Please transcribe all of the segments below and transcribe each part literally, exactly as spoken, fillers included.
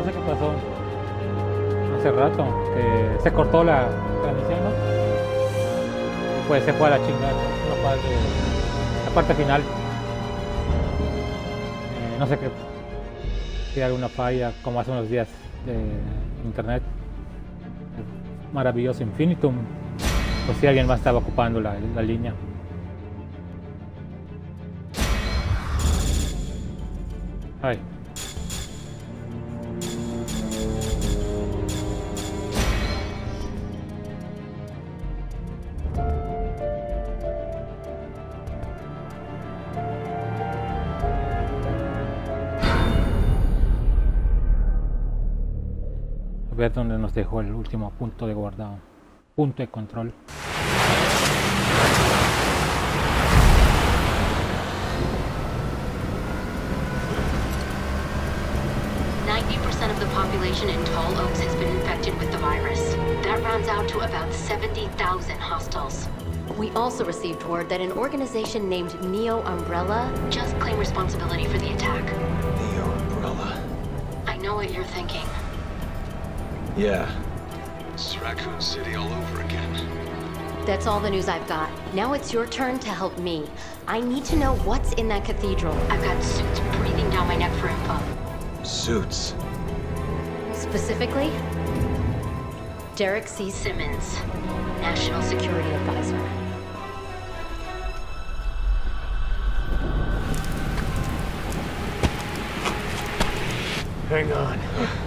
no sé qué pasó hace rato, que se cortó la transmisión, ¿no? Pues se fue a la chingada, una parte, la parte final. Eh, no sé qué, si hay alguna falla, como hace unos días de internet. El maravilloso Infinitum, pues si alguien más estaba ocupando la, la línea. Ay. A ver dónde nos dejó el último punto de guardado. Punto de control. ninety percent of the population in Tall Oaks has been infected with the virus. That rounds out to about seventy thousand hostiles. We also received word that an organization named Neo Umbrella just claimed responsibility for the attack. Neo Umbrella. I know what you're thinking. Yeah. It's Raccoon City all over again. That's all the news I've got. Now it's your turn to help me. I need to know what's in that cathedral. I've got suits breathing down my neck for info. Suits. Specifically, Derek C. Simmons, National Security Advisor. Hang on.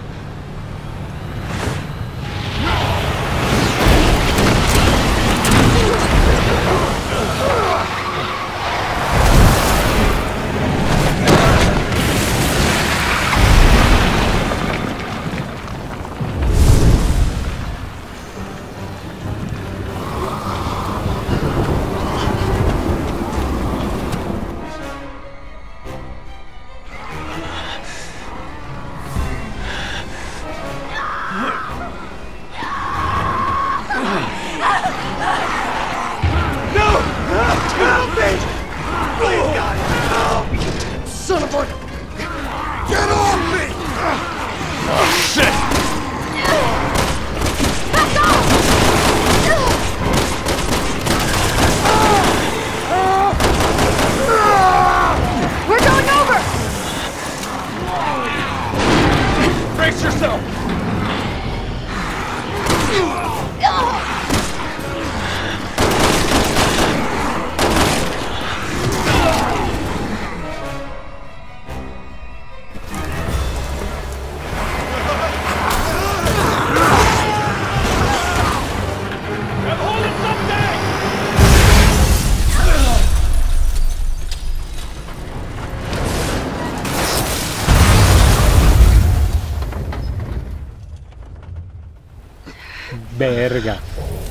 Verga.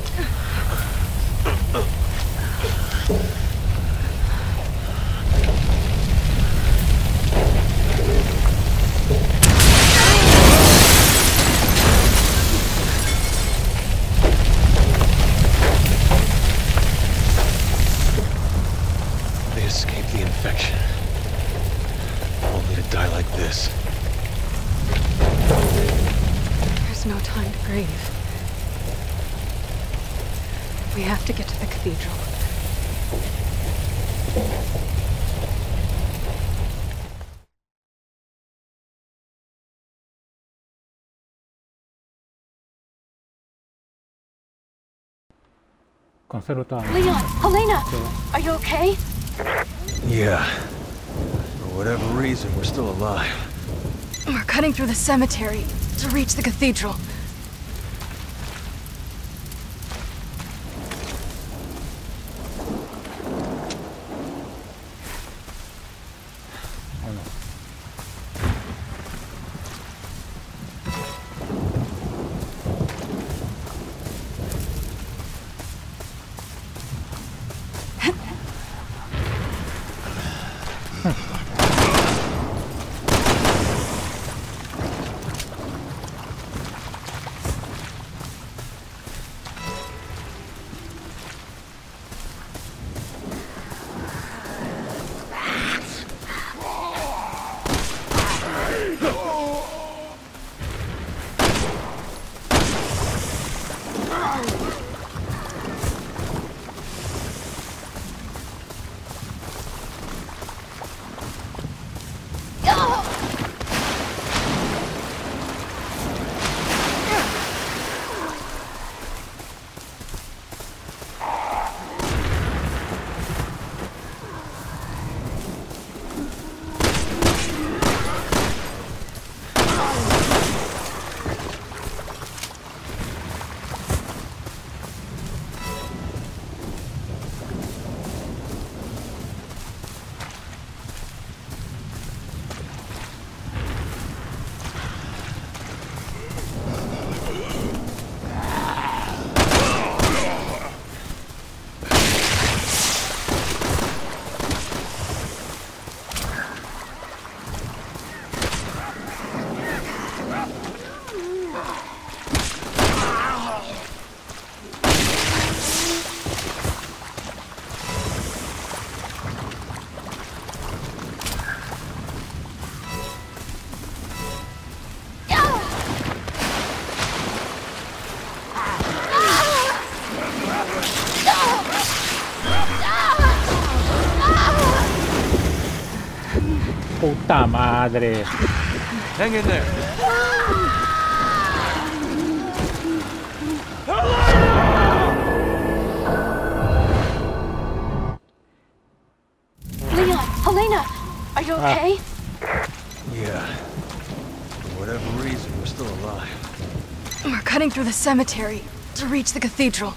They escaped the infection. Only to die like this. There's no time to grieve. We have to get to the cathedral. Conservo toda. Leon! Helena! Are you okay? Yeah. For whatever reason, we're still alive. We're cutting through the cemetery to reach the cathedral. Puta madre. Hang in there. Leon, Helena, are you okay? Yeah. For whatever reason, we're still alive. We're cutting through the cemetery to reach the cathedral.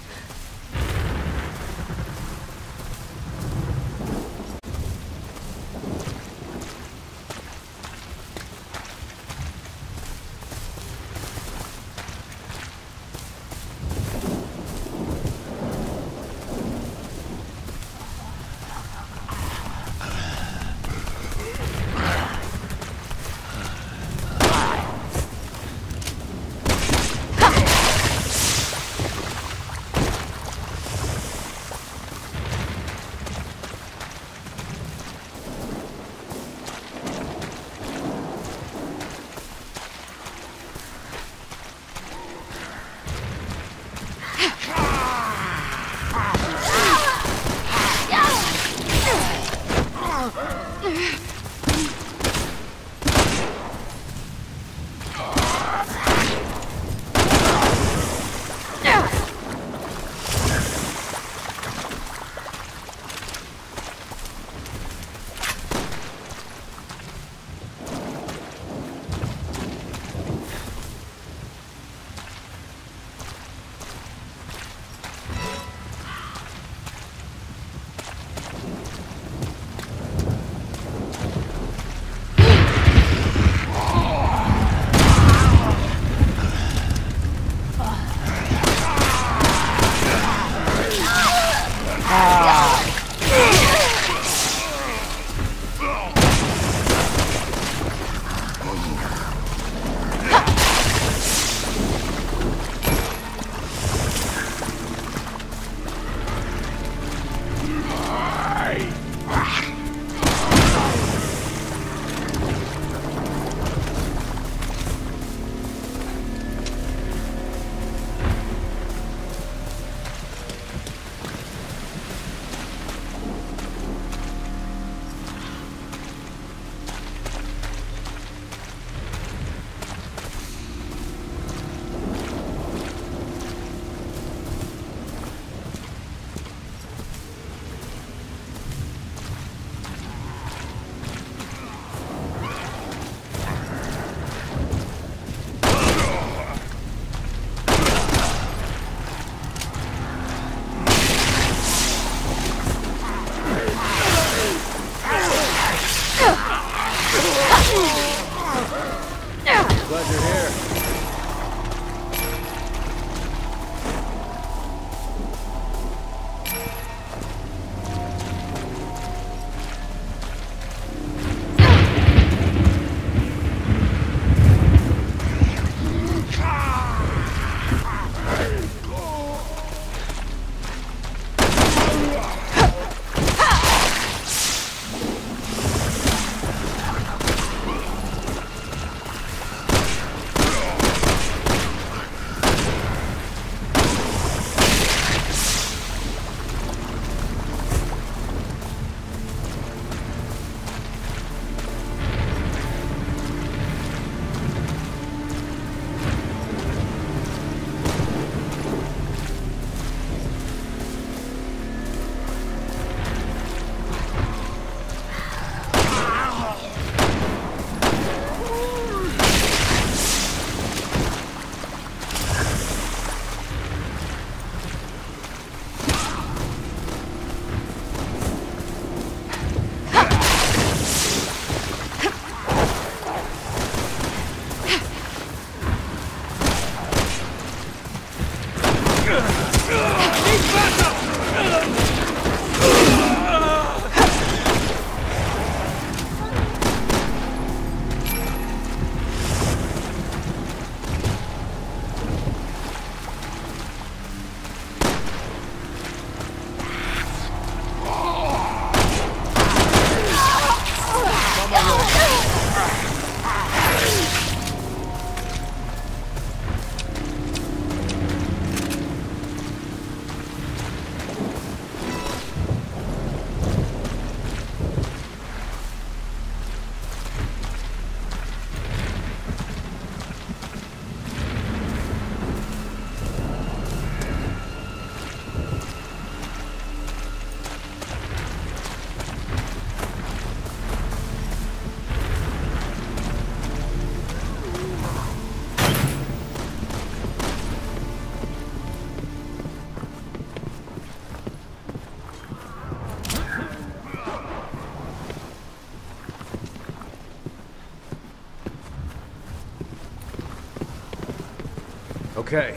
Okay.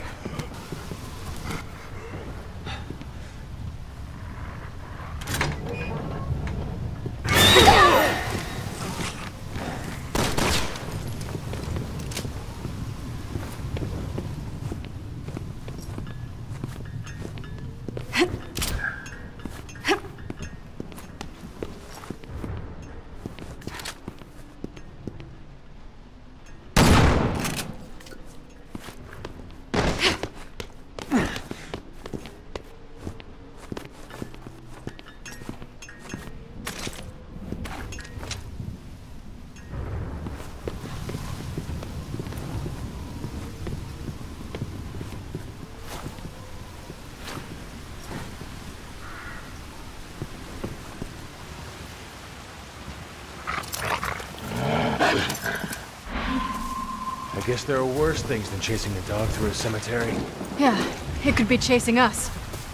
I guess there are worse things than chasing a dog through a cemetery. Yeah, it could be chasing us.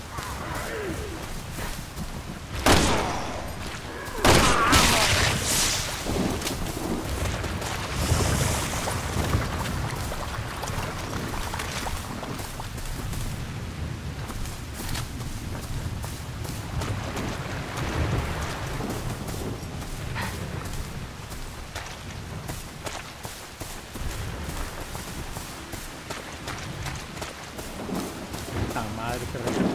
Madre que re-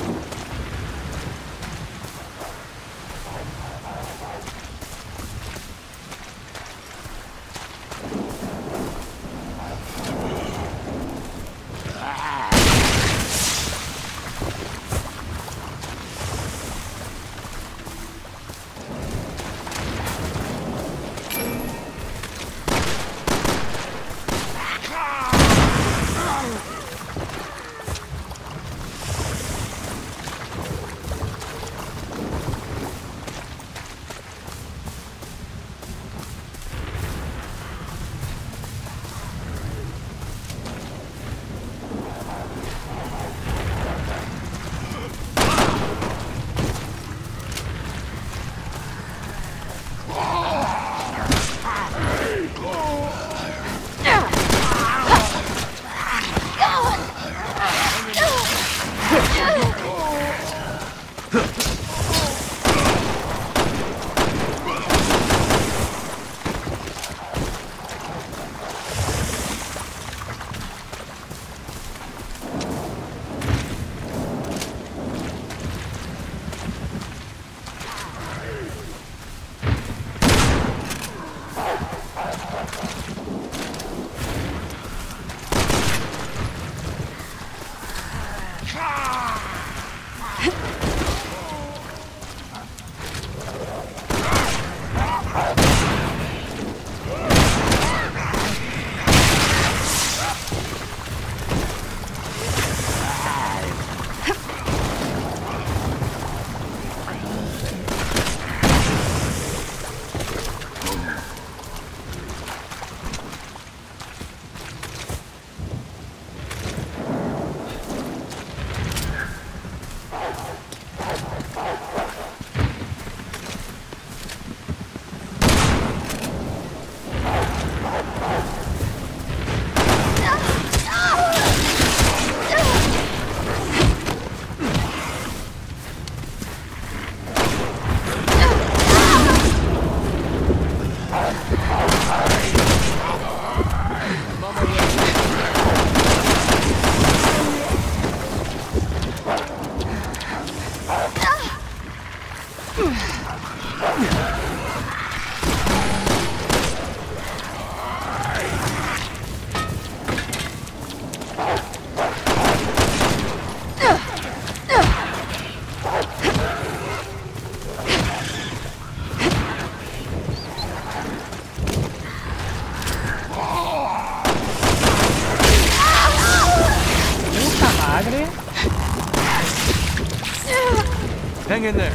Hang in there.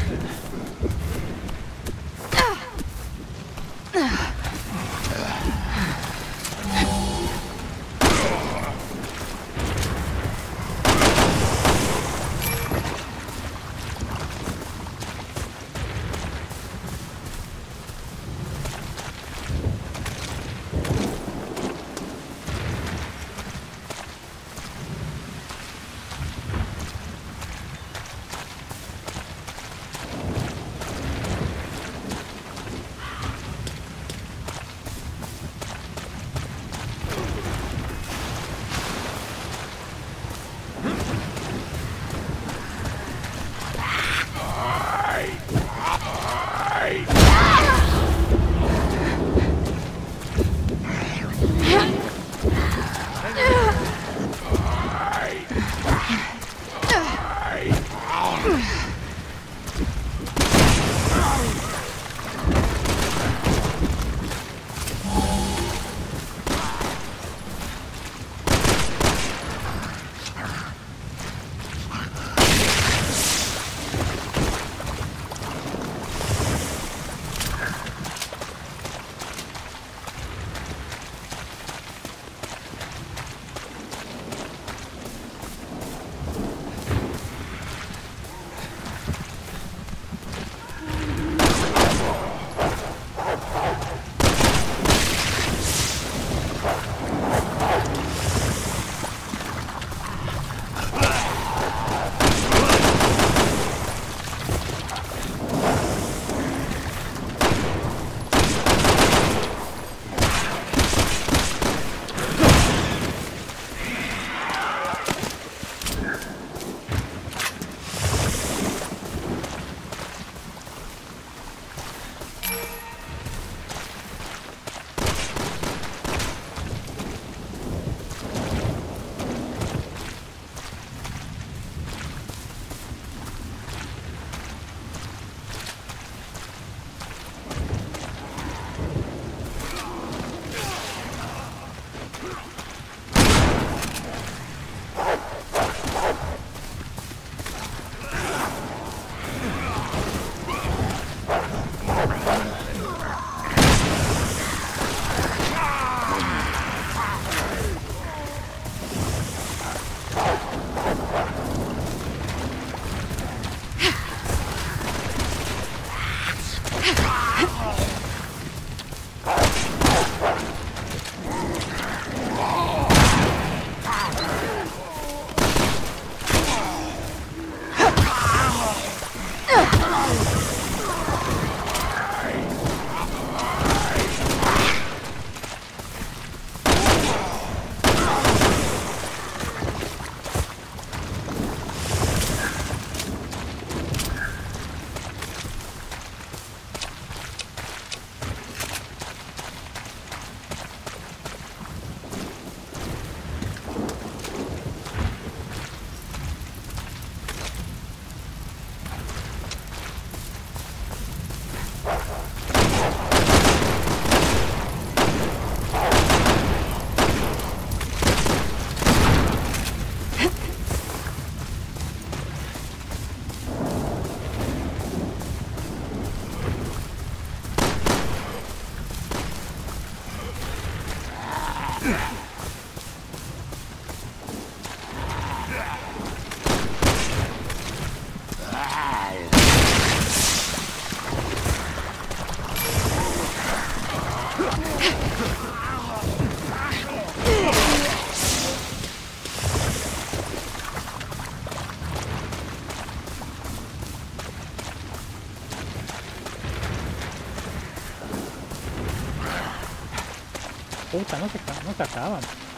puta, no se, ca- no se acaban.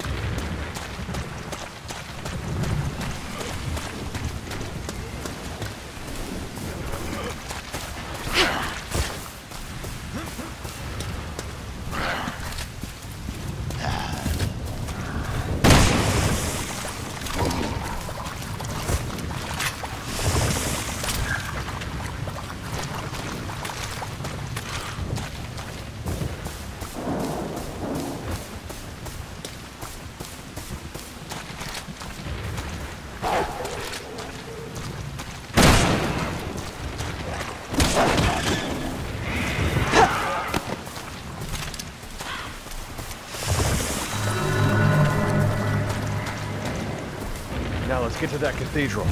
Now let's get to that cathedral.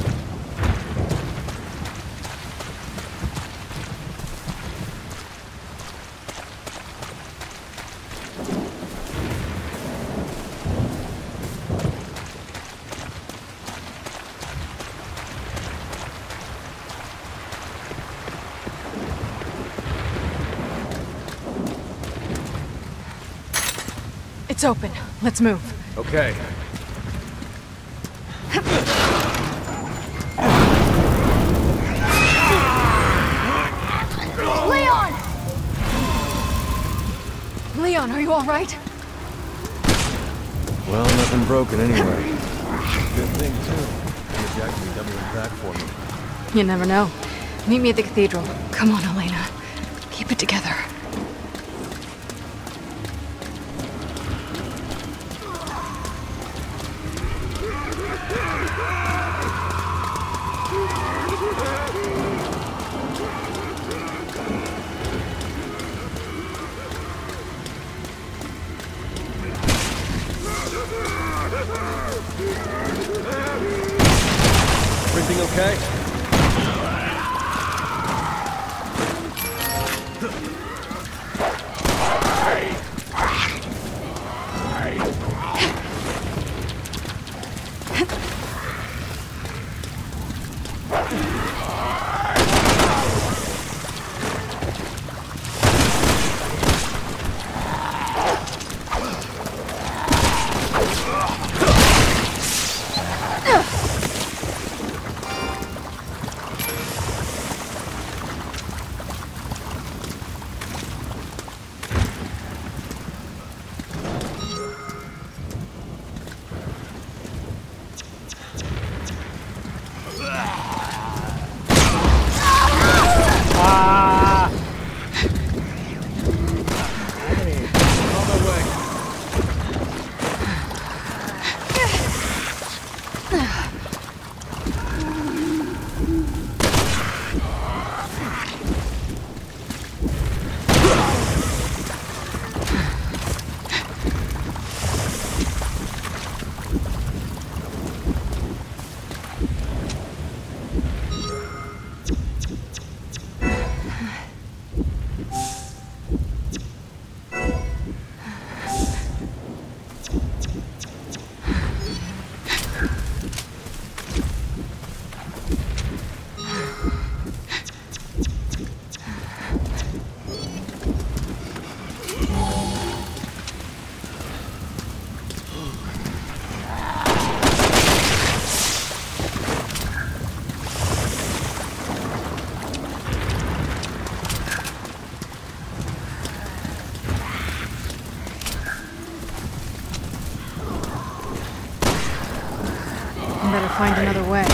It's open. Let's move. Okay. Leon! Leon, are you all right? Well, nothing broken anyway. Good thing, too. He's actually doubling back for me. You never know. Meet me at the cathedral. Come on, Elena. Keep it together. Everything okay? ¡Ah! Better find another way.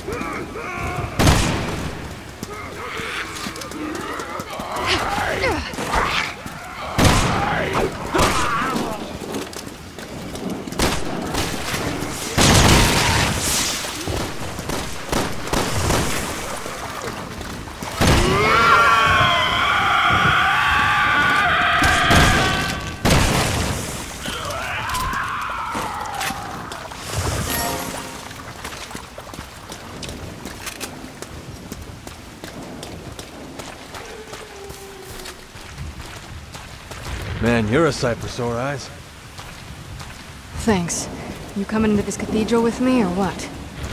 Man, you're a sight for sore eyes. Thanks. You coming into this cathedral with me, or what?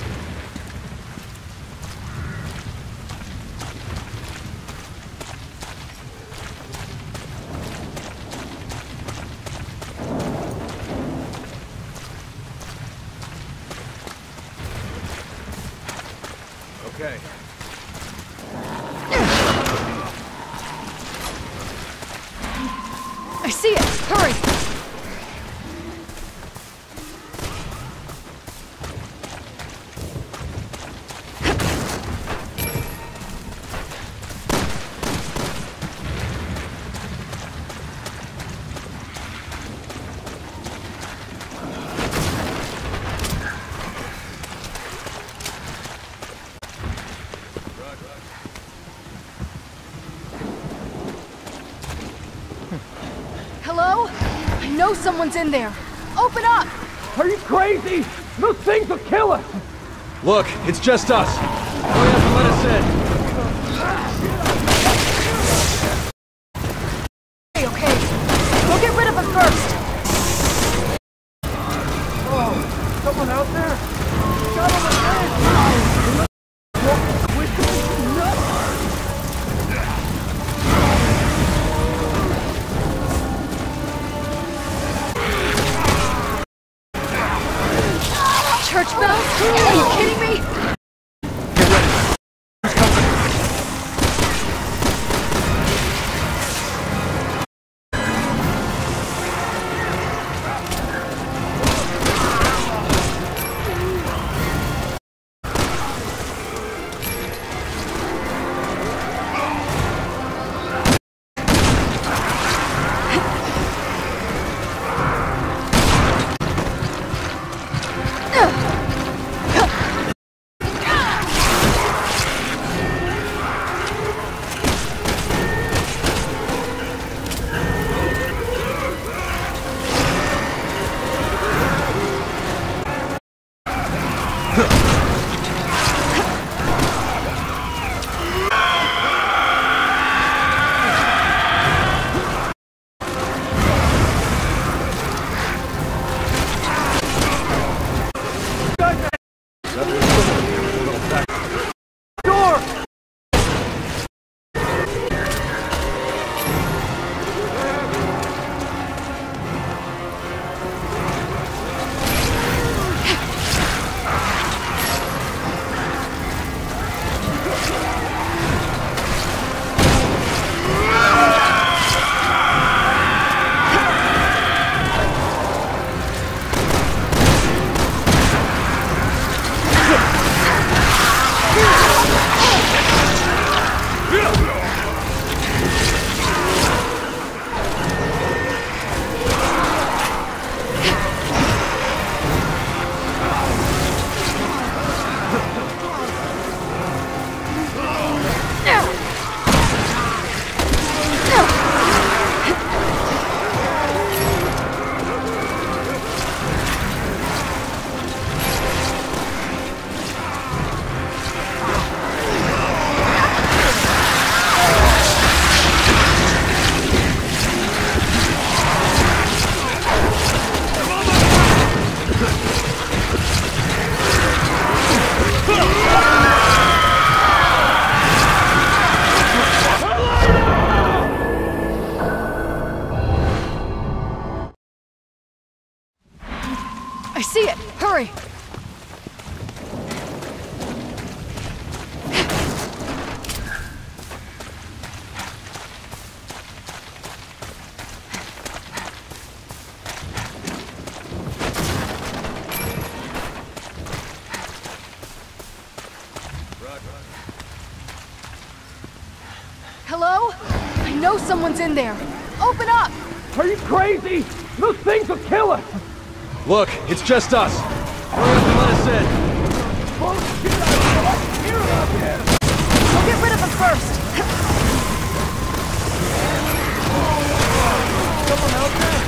Okay. I see it! Hurry! Hello? I know someone's in there. Open up! Are you crazy? Those things will kill us! Look, it's just us. Hurry up and let us in. Okay, okay. Go get rid of him first! Oh, someone out there? Got on the bridge! Church bells? Are you kidding me? I see it! Hurry! Hello? I know someone's in there. Open up! Are you crazy? Those things will kill us! Look, it's just us. Hurry up and let us in. Bullshit! I hear out there! I'll get rid of him first! Someone out there?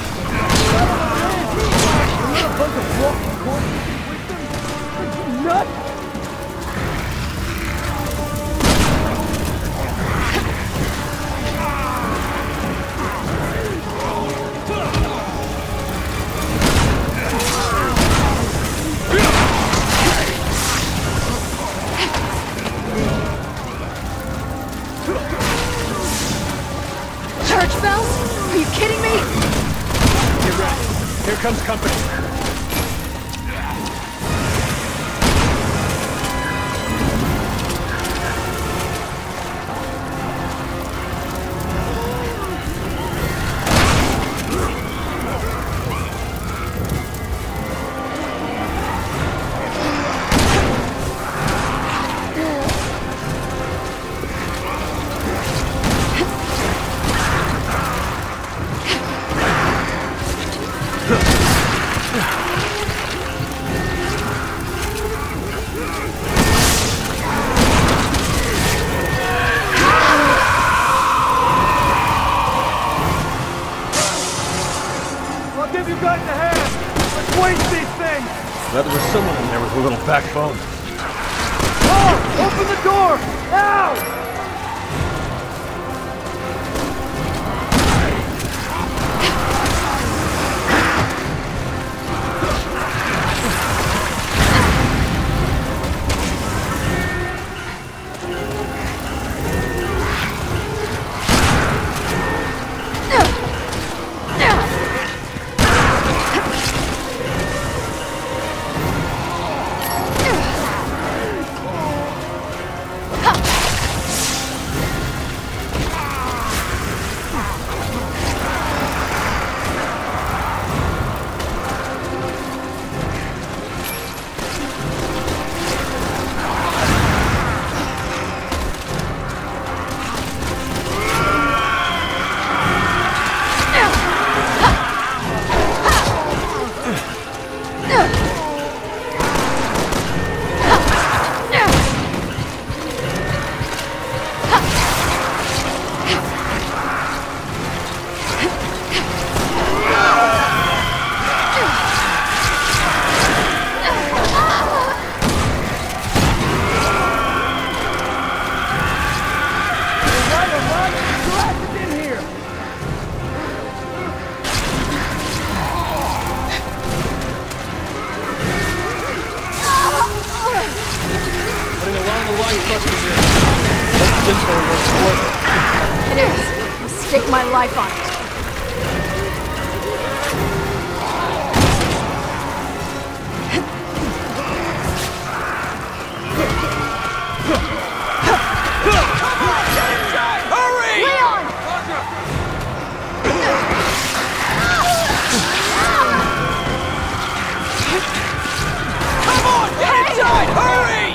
Another bunch of walking corpses with them? Are you nuts? Church bells? Are you kidding me? Get ready. Here comes company. Glad there was someone in there with a little backbone. Oh! Open the door! Now! It is. I'll stake my life on it. Hurry! Leon! Come on, get inside! Hurry!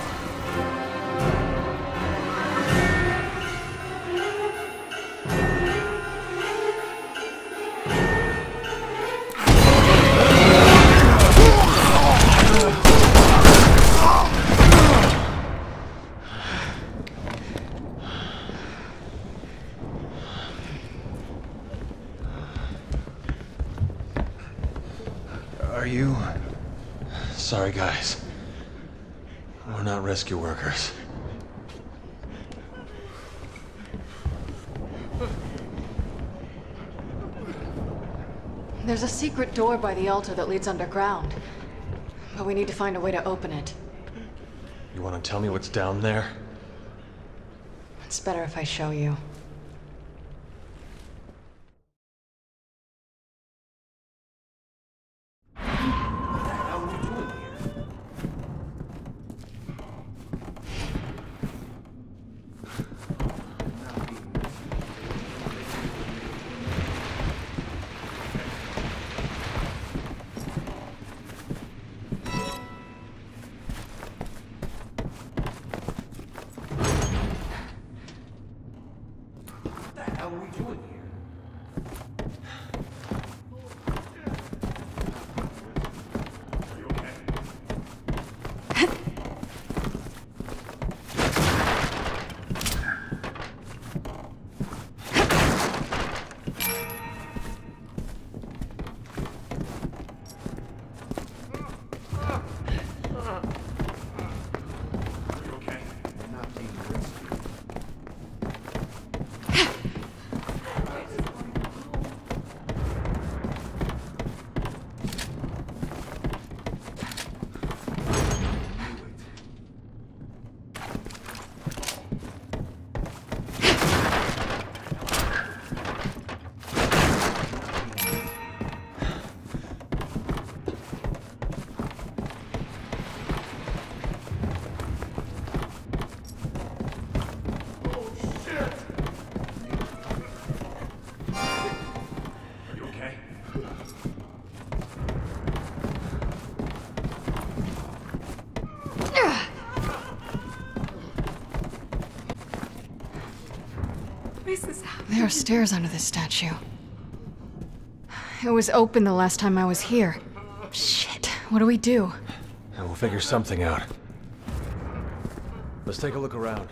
Are you... Sorry, guys. We're not rescue workers. There's a secret door by the altar that leads underground. But we need to find a way to open it. You want to tell me what's down there? It's better if I show you. this happening? There are stairs under this statue. It was open the last time I was here. Shit, what do we do? And we'll figure something out. Let's take a look around.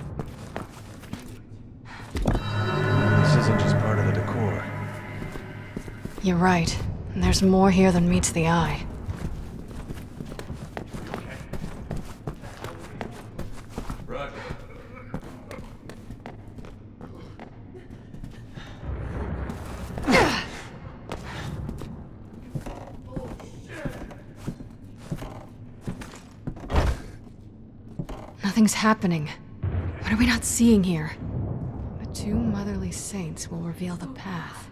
This isn't just part of the decor. You're right. There's more here than meets the eye. Right. Nothing's happening. What are we not seeing here? The two motherly saints will reveal the path.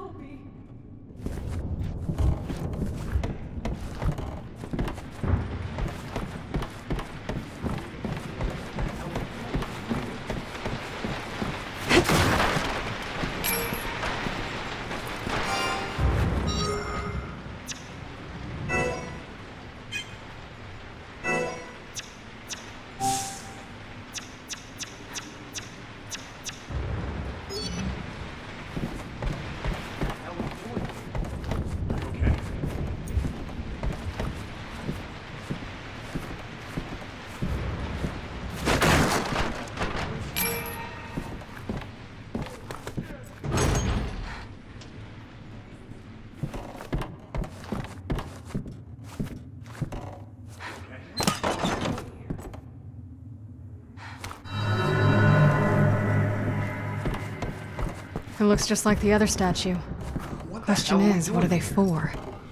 It looks just like the other statue. What the Question hell are we is, what are doing they here? for?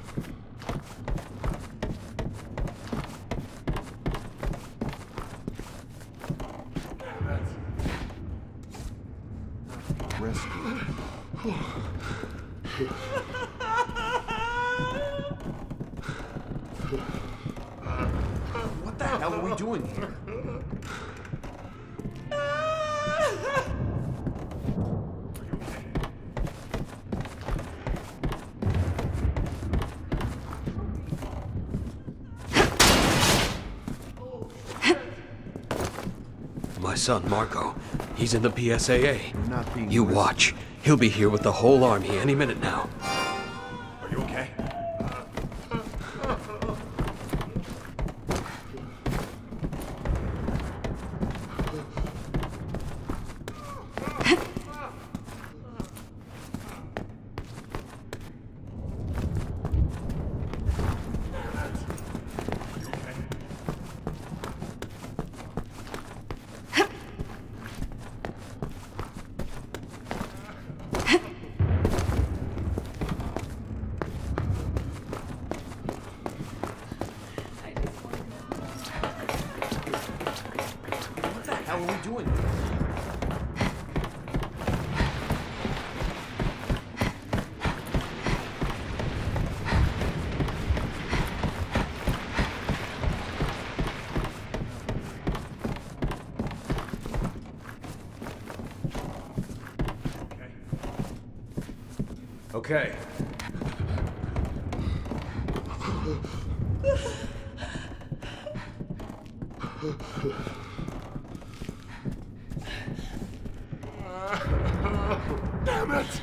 Rescue. What the hell are we doing here? My son, Marco. He's in the P S A A. You're not being You rescued. watch. He'll be here with the whole army any minute now. Are you okay? What the hell are we doing here? Okay. Damn it!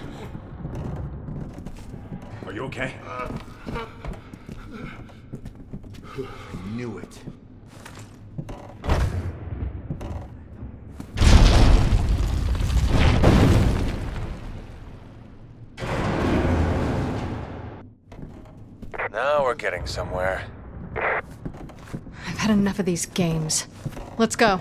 Are you okay? I knew it. Now we're getting somewhere. I've had enough of these games. Let's go.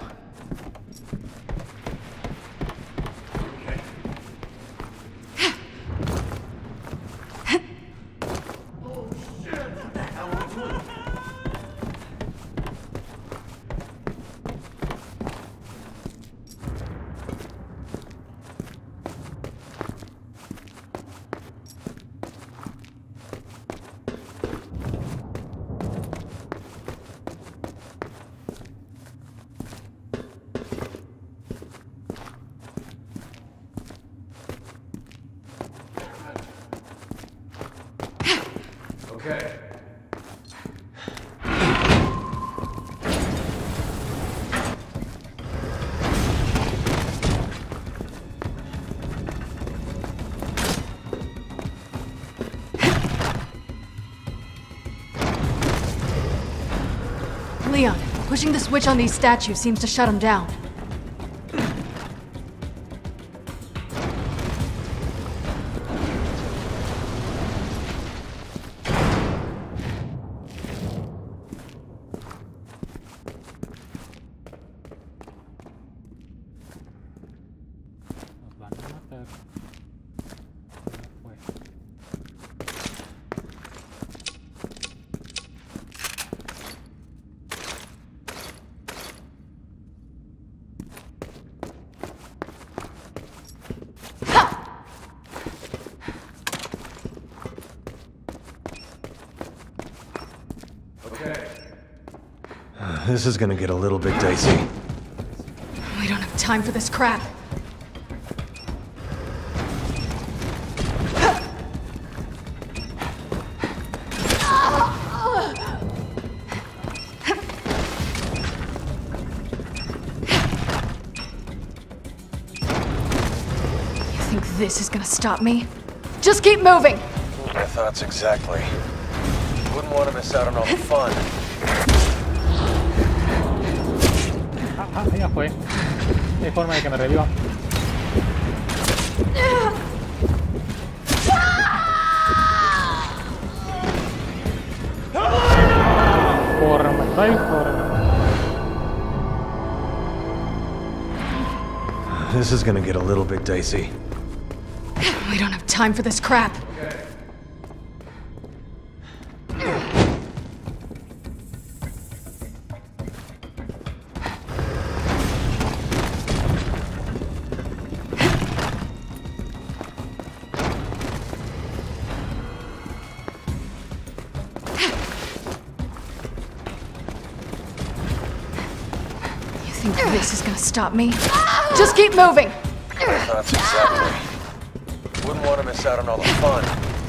Leon, pushing the switch on these statues seems to shut them down. Nos van a matar. Pues. This is gonna get a little bit dicey. We don't have time for this crap. You think this is gonna stop me? Just keep moving! My thoughts exactly. Wouldn't want to miss out on all the fun. Ah, ah, ya fue. No hay forma de que me reviva. Forma, no hay forma. This is gonna get a little bit dicey. We don't have time for this crap. You think this is gonna stop me? Just keep moving! My thoughts exactly. Wouldn't want to miss out on all the fun.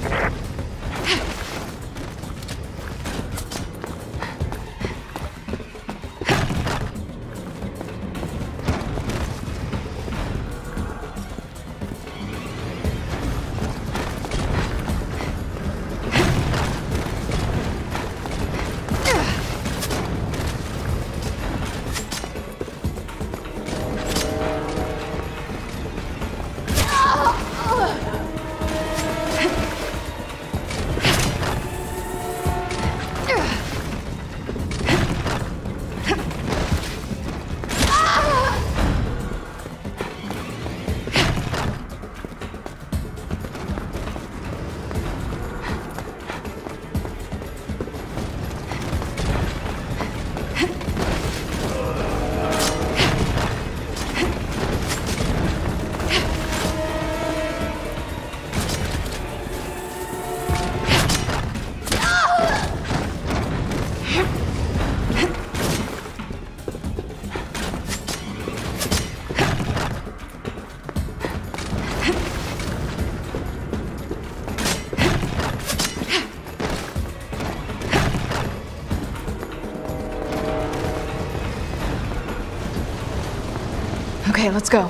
Okay, let's go.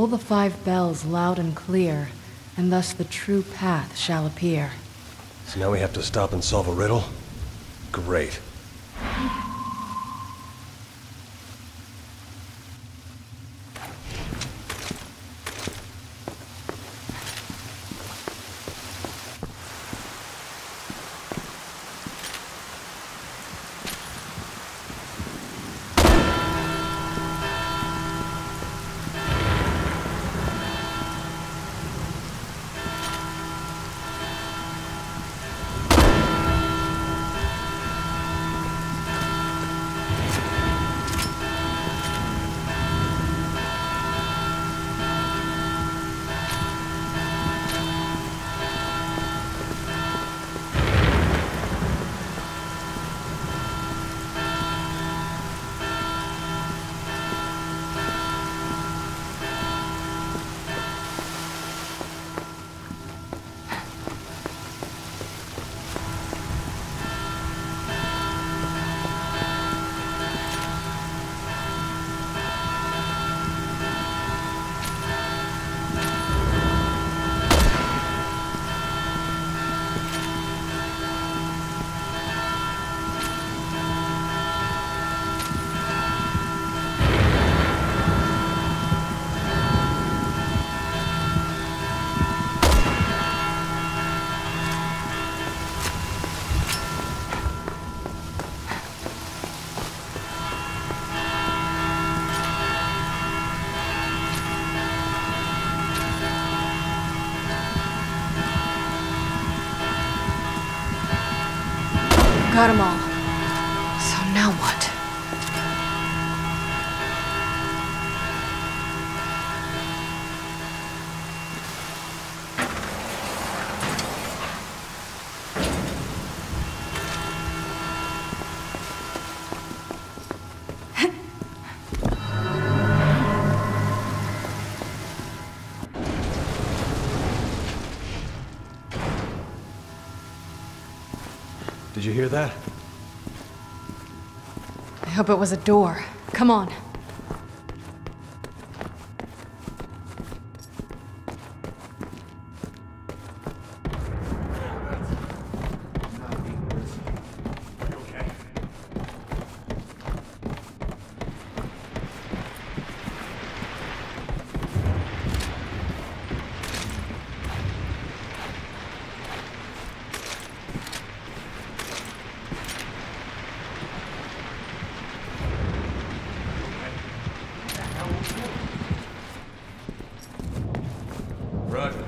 the five bells loud and clear, and thus the true path shall appear. So now we have to stop and solve a riddle? Great. Got them all. So now what? Did you hear that? I hope it was a door. Come on. Roger.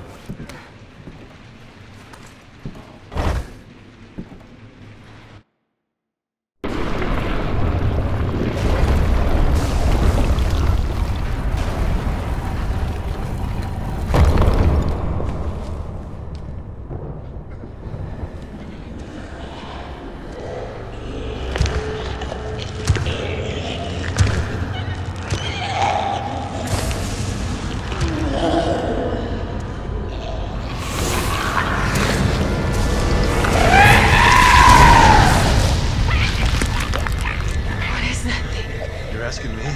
Asking me?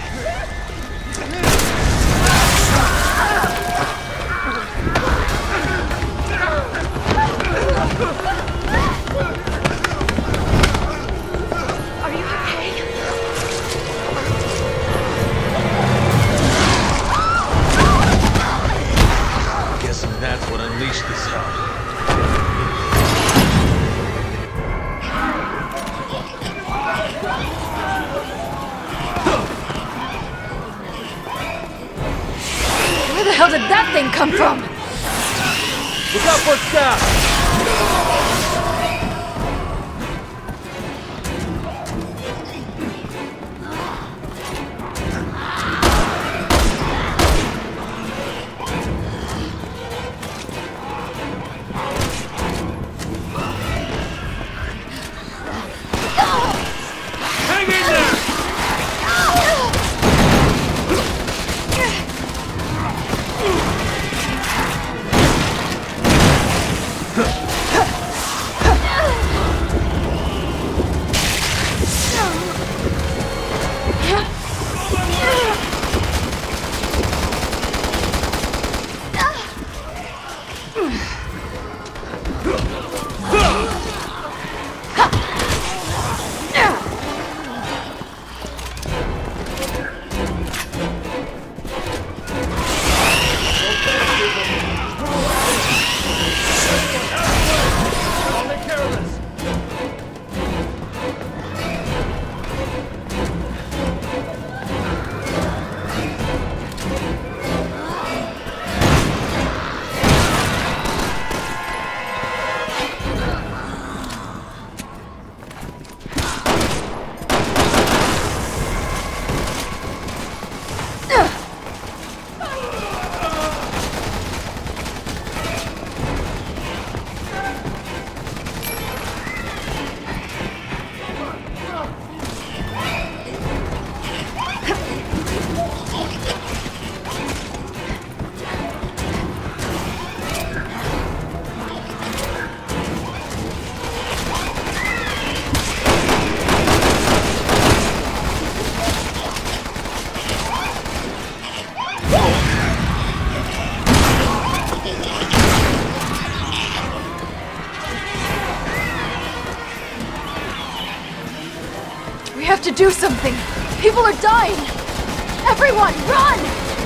Are you okay? Guessing that's what unleashed this hell. Where the hell did that thing come from? Look out for staff! to do something! People are dying! Everyone, run!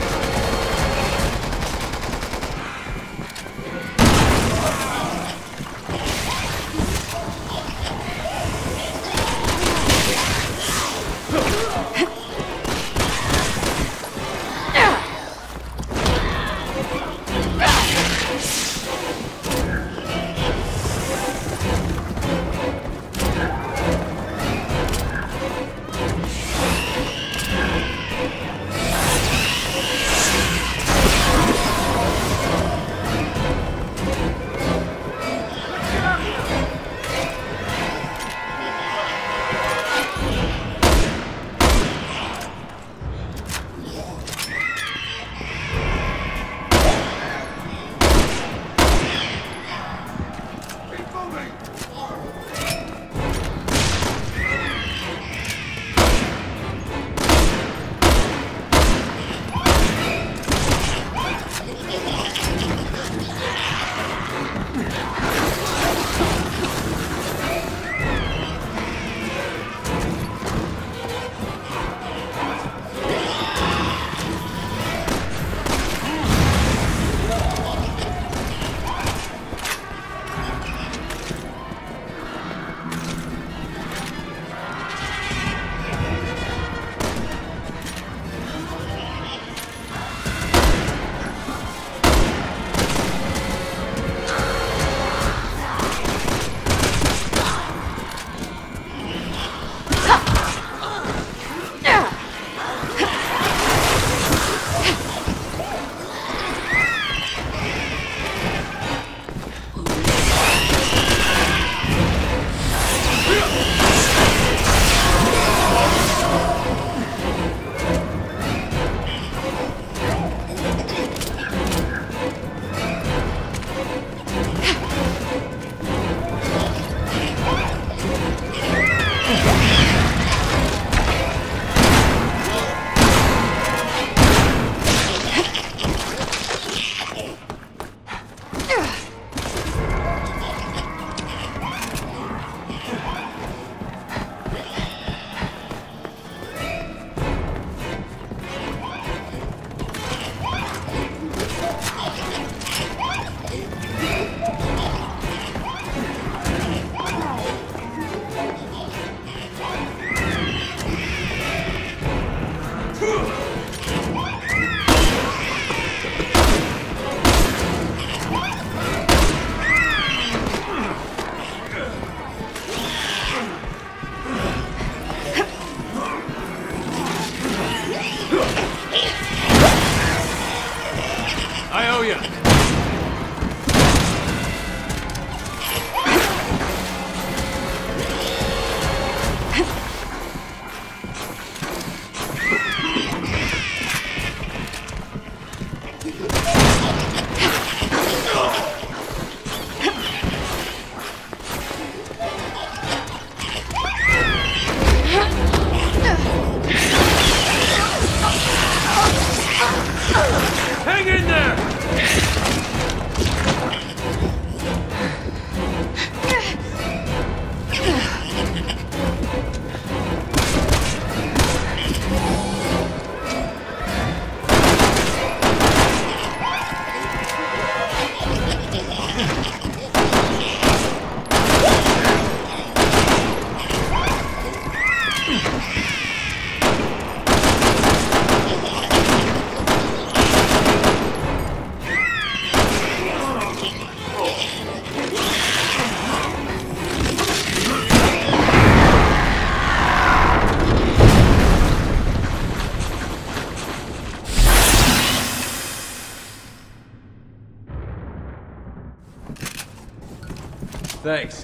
Thanks.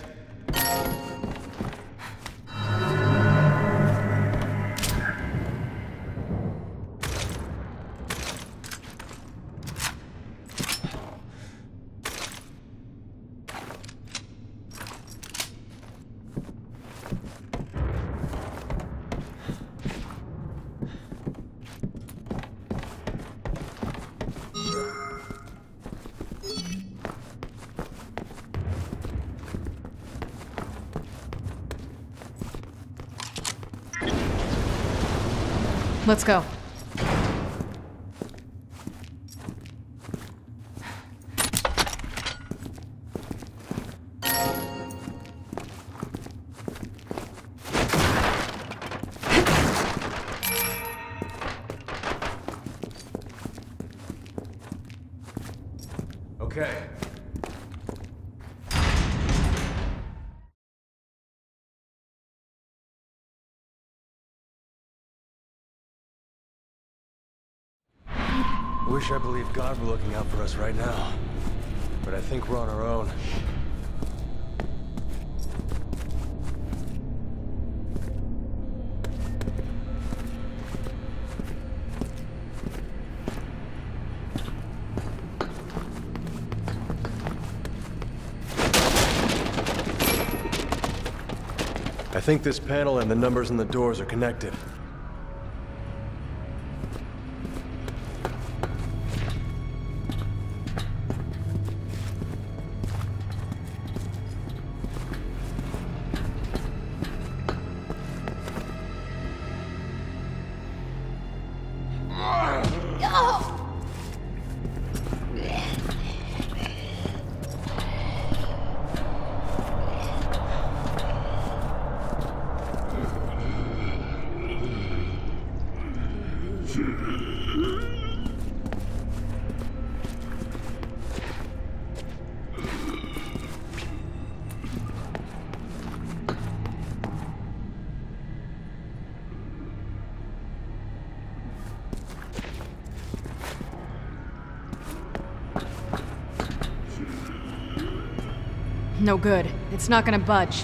Let's go. Okay. Wish I believed God were looking out for us right now. But I think we're on our own. I think this panel and the numbers on the doors are connected. No good. It's not gonna budge.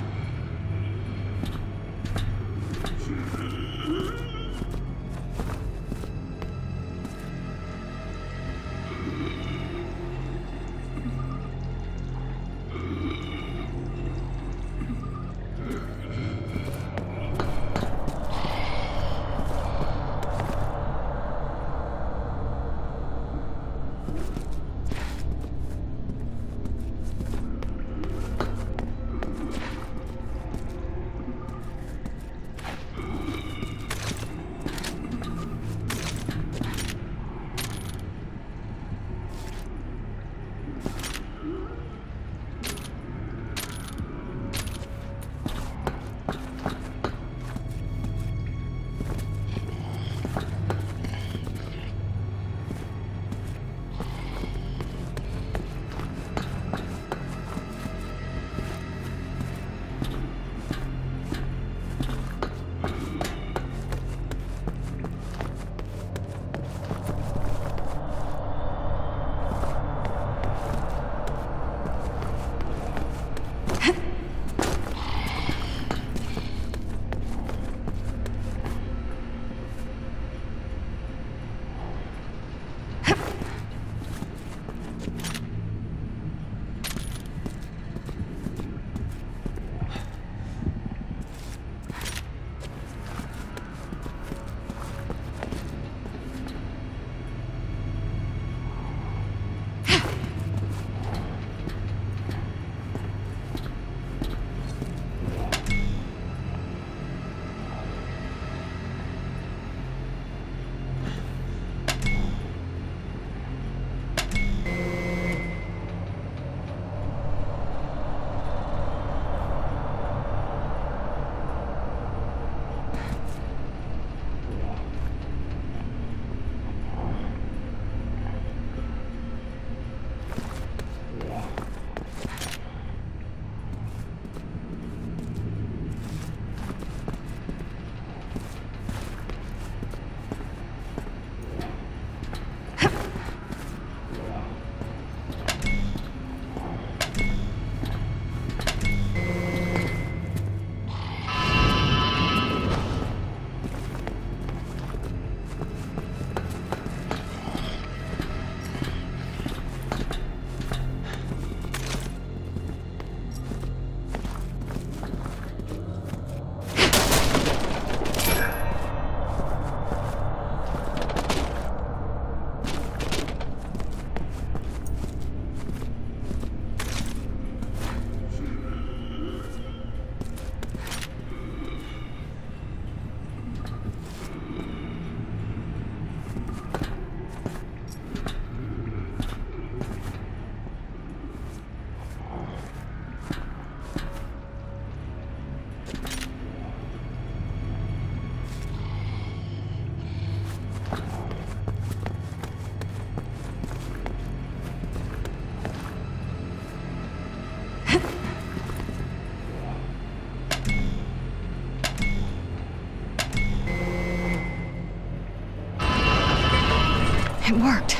It worked.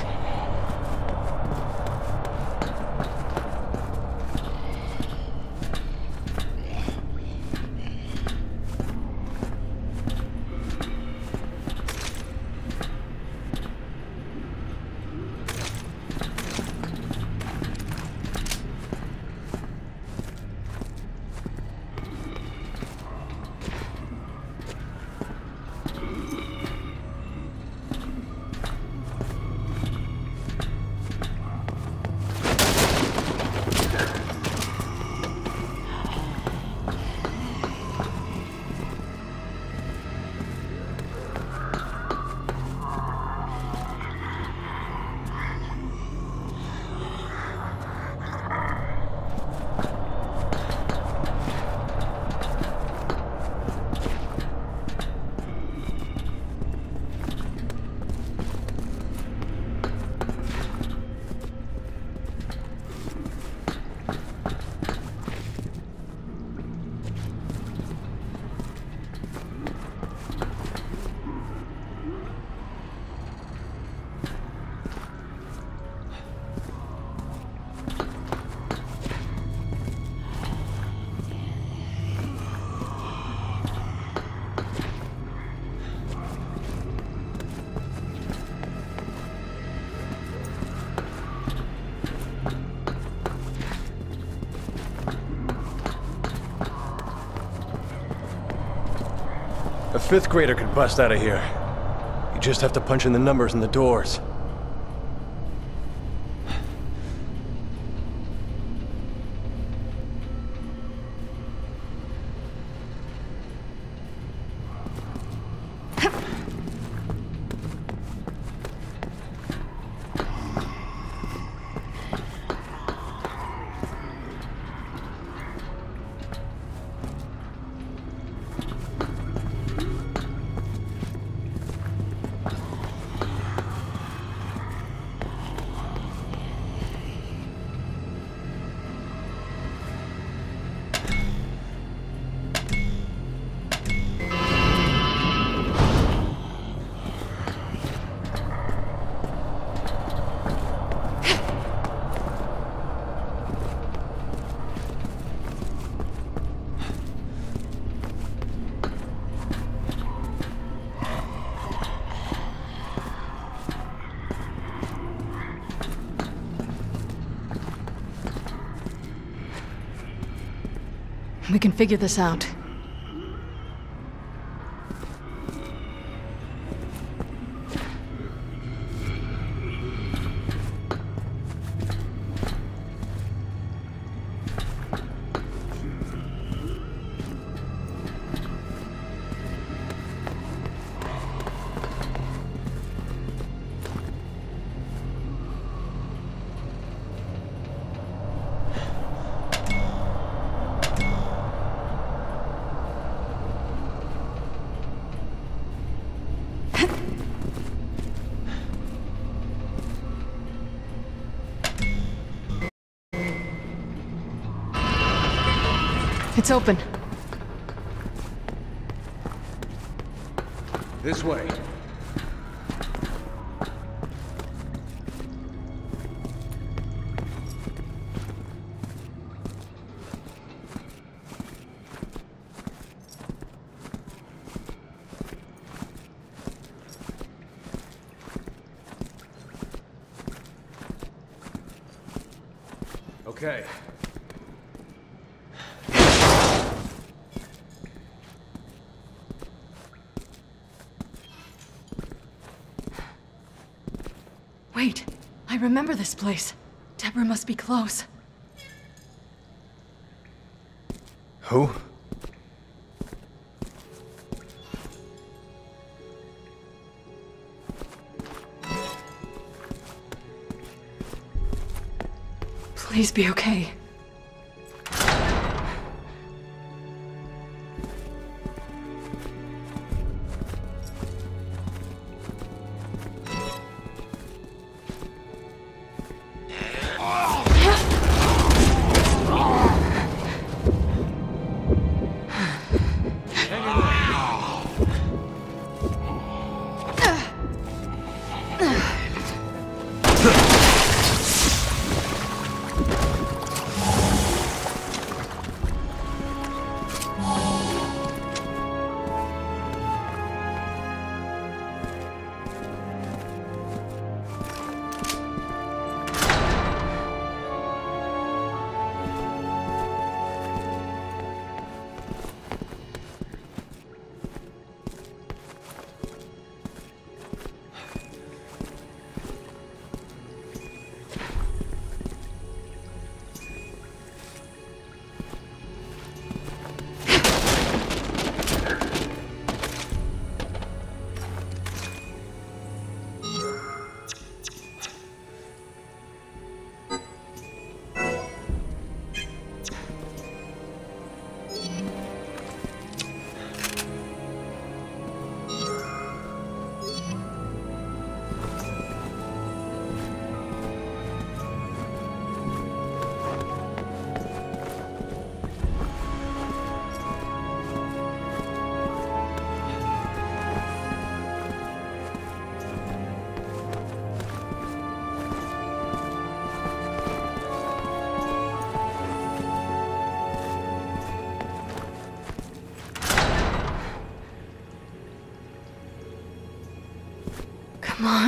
A fifth grader could bust out of here. You just have to punch in the numbers in the doors. We can figure this out. It's open. This way. Okay. Wait, I remember this place. Deborah must be close. Who? Please be okay.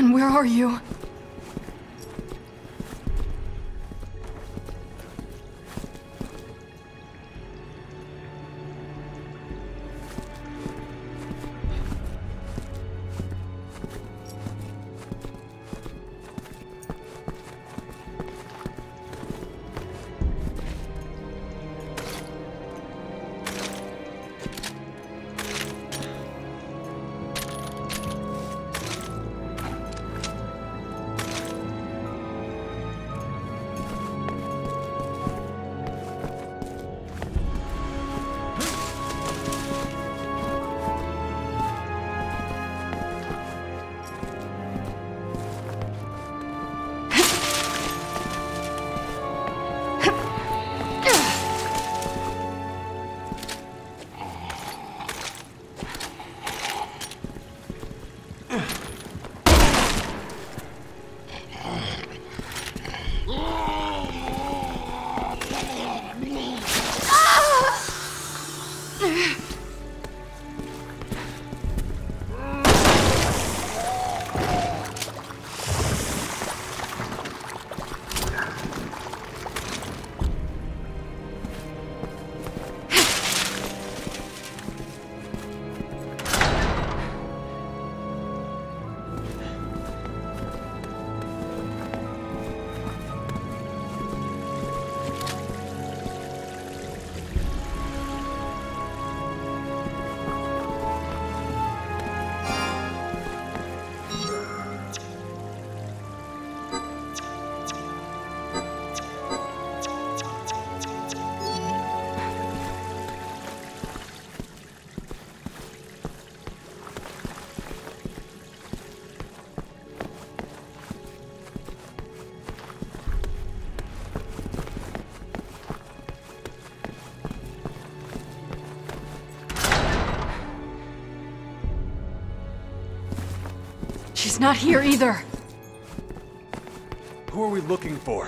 on, where are you? She's not here either. Who are we looking for?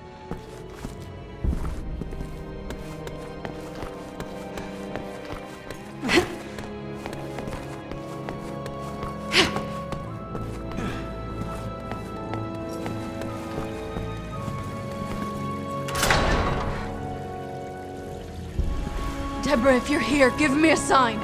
Deborah, if you're here, give me a sign.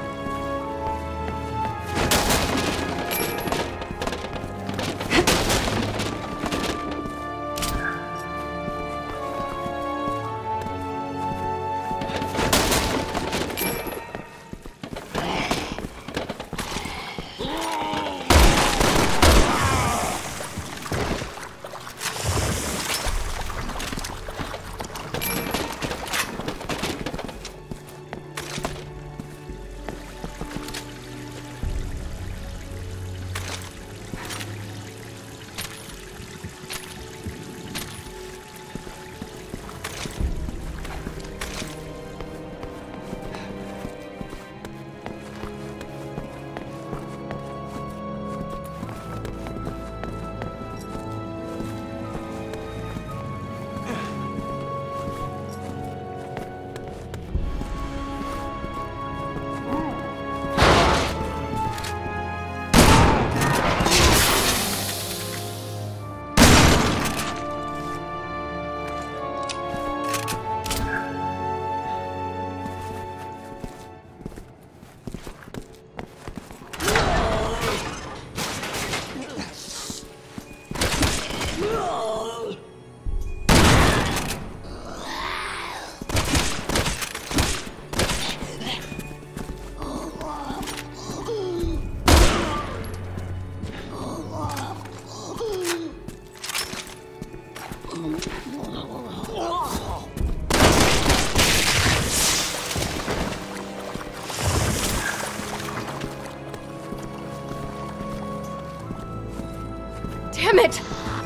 Damn it!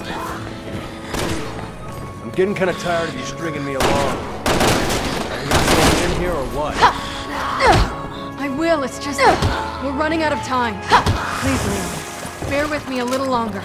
I'm getting kind of tired of you stringing me along. Are you going in here or what? I will, it's just... we're running out of time. Please, Leon. Bear with me a little longer.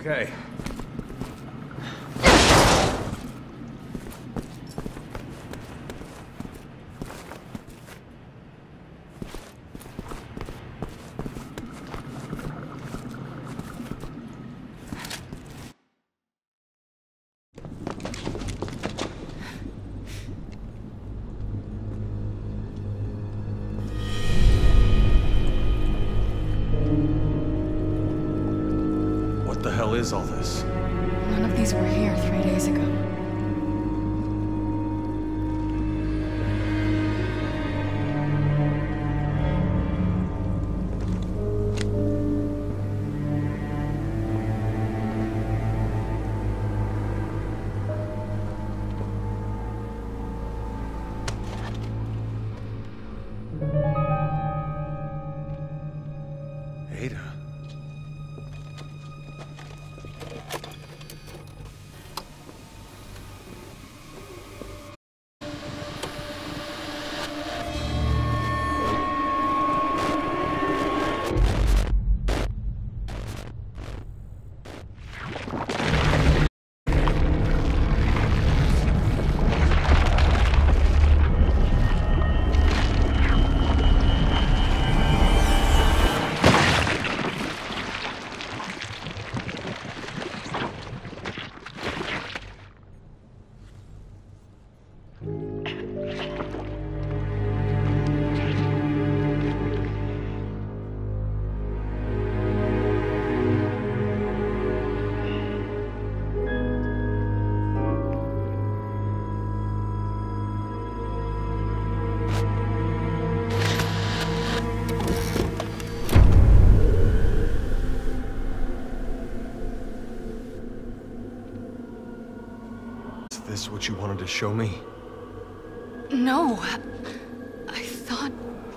Okay. What the hell is all this? None of these were here three days ago. Ada. Is this what you wanted to show me? No. I thought...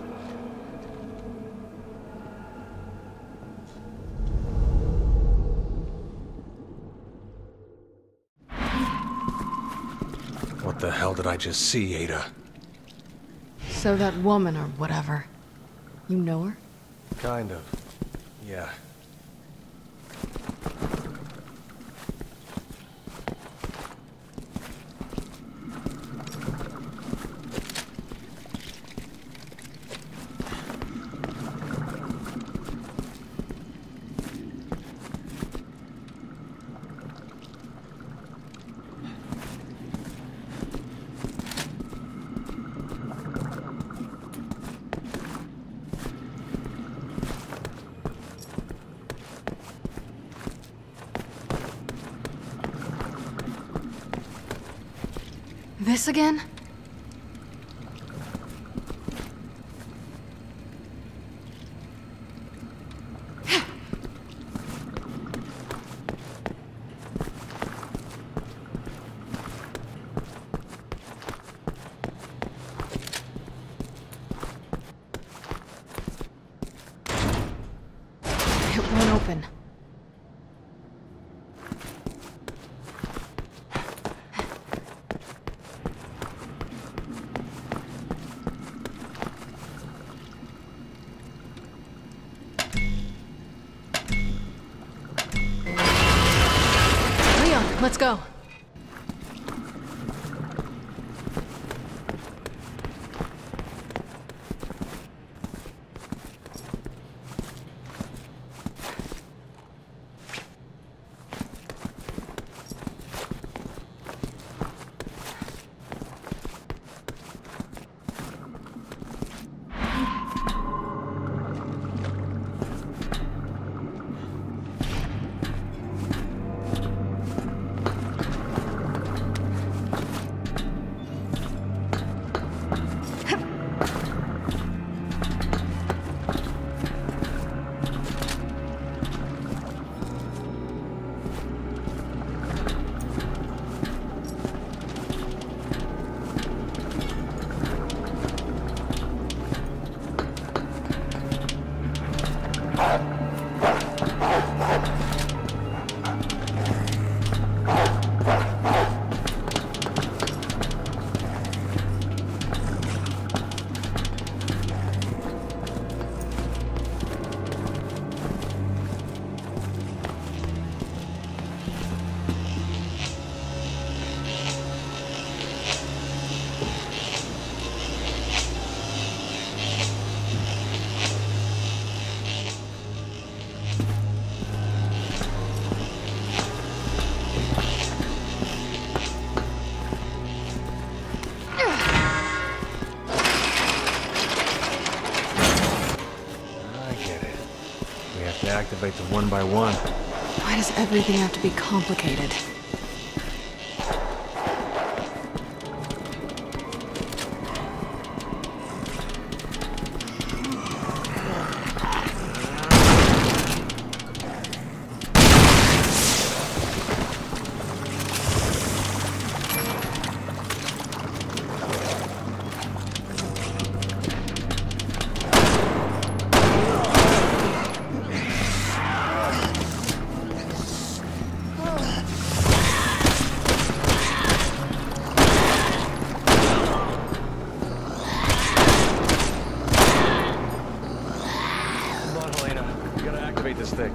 What the hell did I just see, Ada? So that woman or whatever. You know her? Kind of. Yeah. This again? It won't open. Let's go. have to activate them one by one. Why does everything have to be complicated? This thing.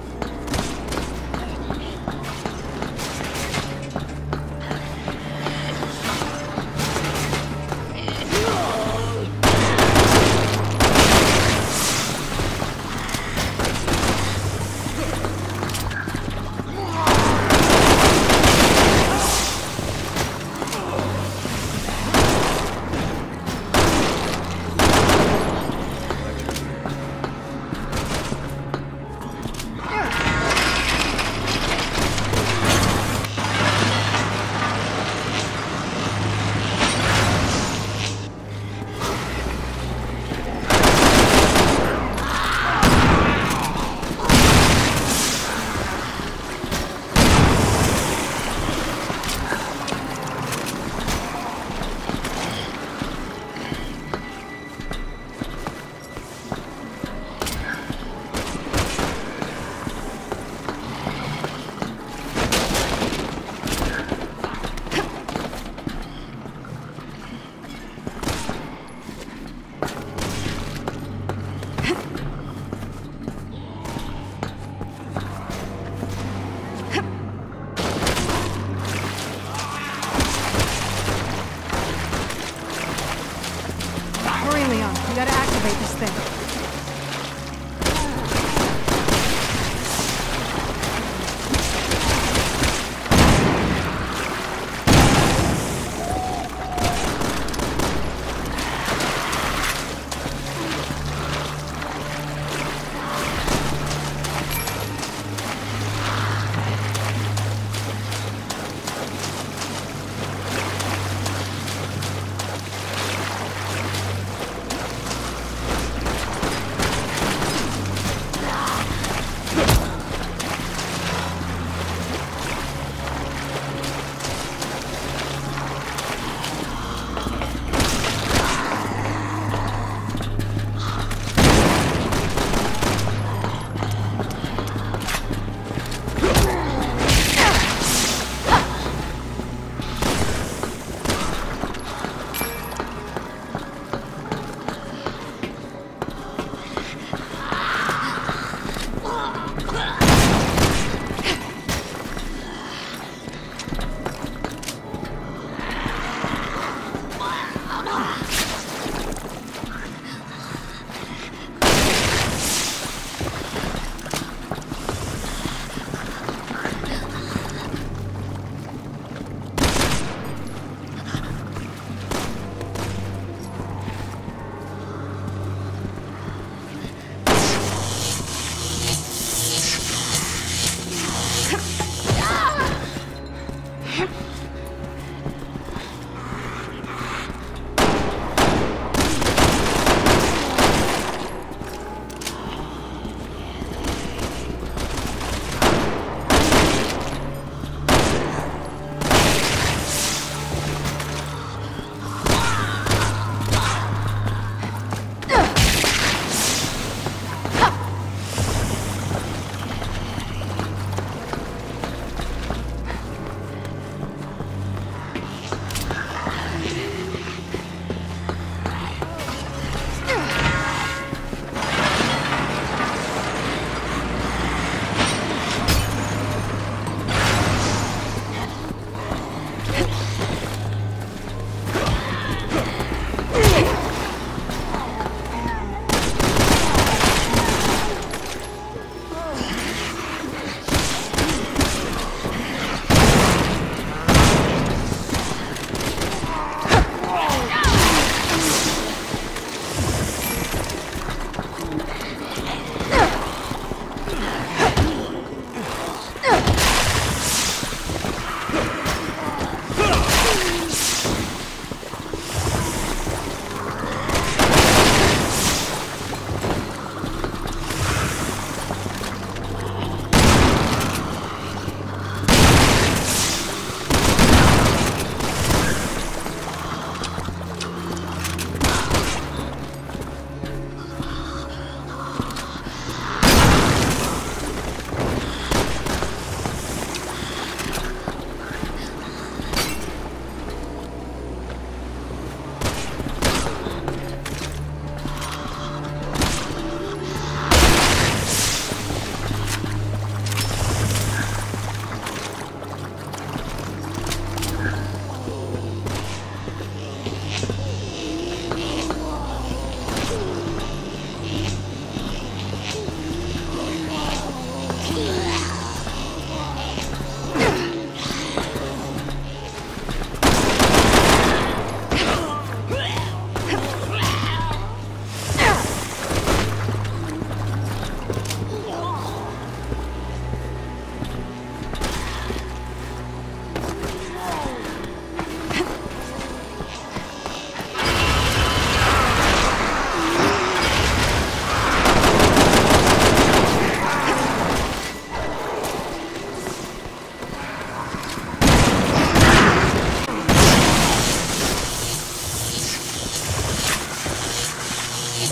You gotta activate this thing.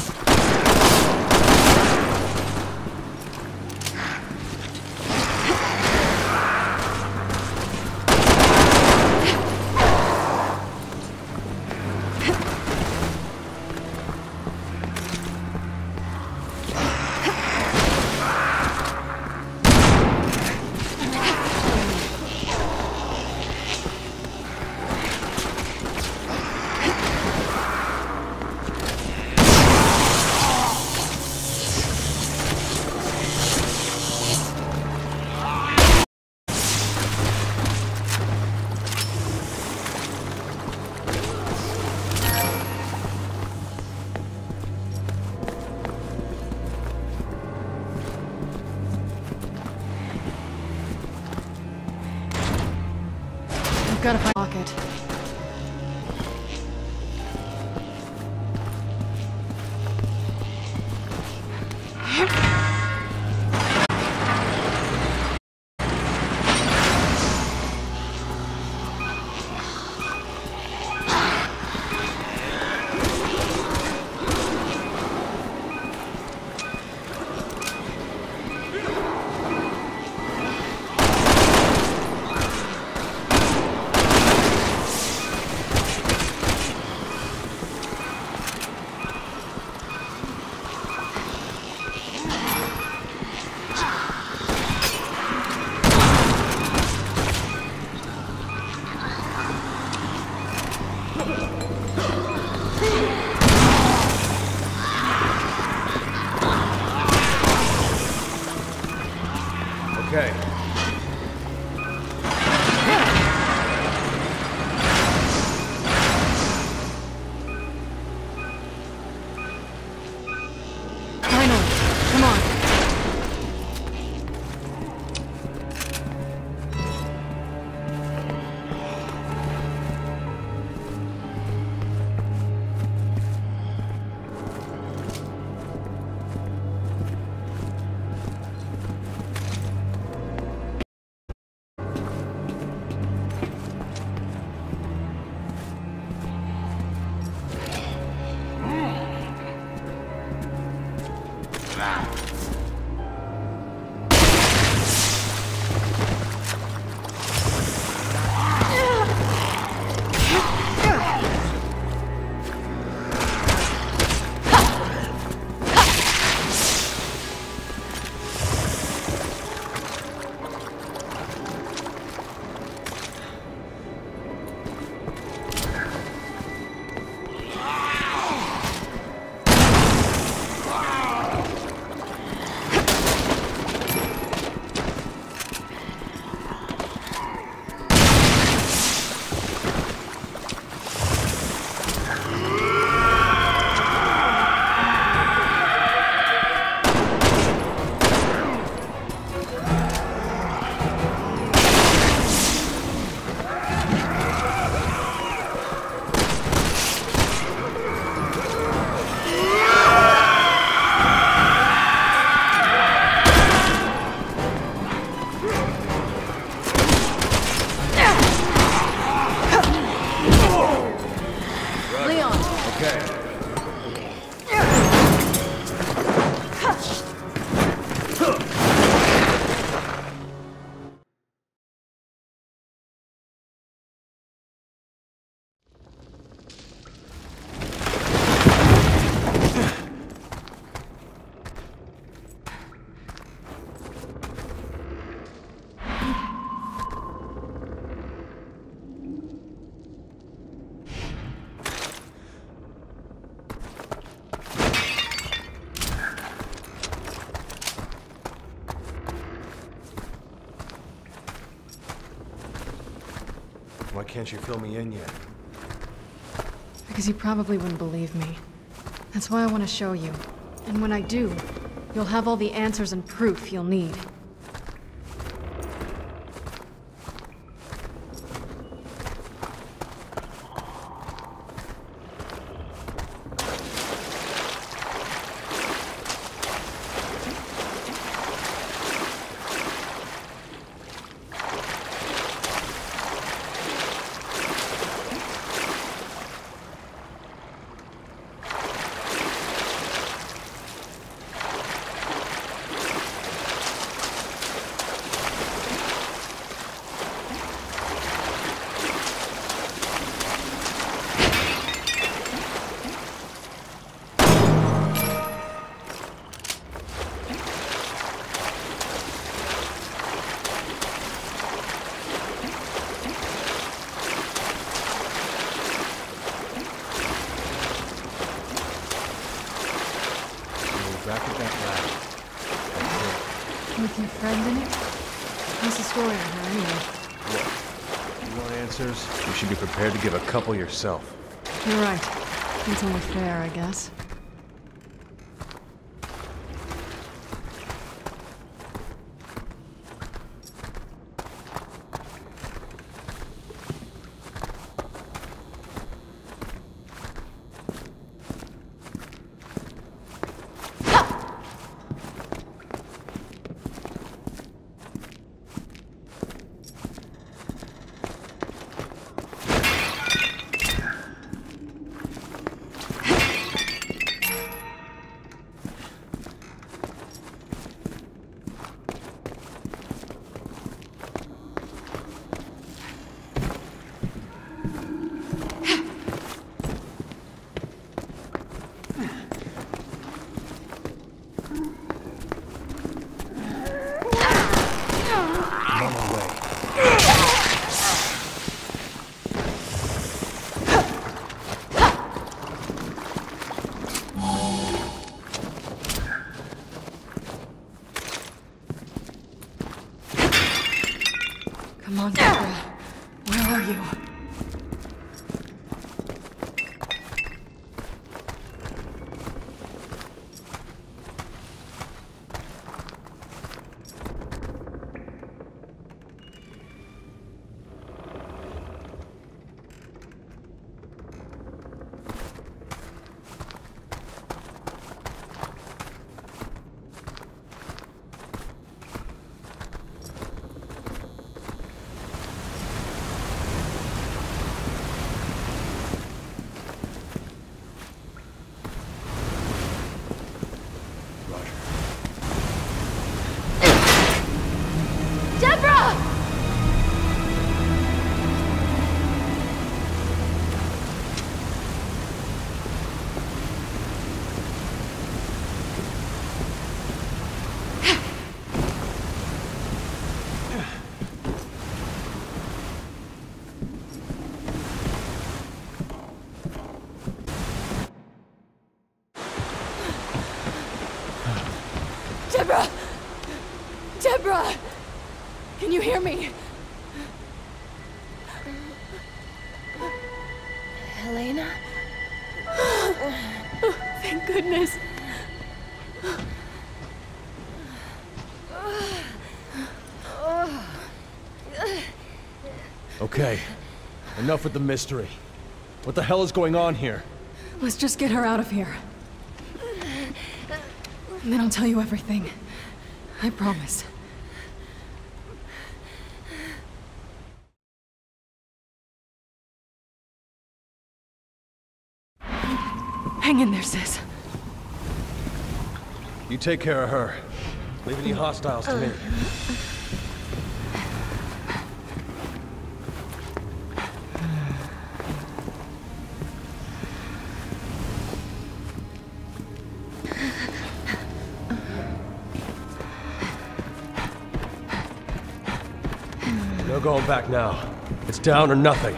Gotta find a pocket. Okay. Finally, come on. Why can't you fill me in yet? Because you probably wouldn't believe me. That's why I want to show you. And when I do, you'll have all the answers and proof you'll need. back at that lab. With your friend in it? What's the story on her anyway? Look, you want answers? You should be prepared to give a couple yourself. You're right. It's only fair, I guess. Come on, Deborah. Where are you? Deborah! Deborah! Can you hear me? Helena? Thank goodness. Okay, enough with the mystery. What the hell is going on here? Let's just get her out of here. And then I'll tell you everything. I promise. Hang in there, sis. You take care of her. Leave any hostiles to me. No going back now. It's down or nothing.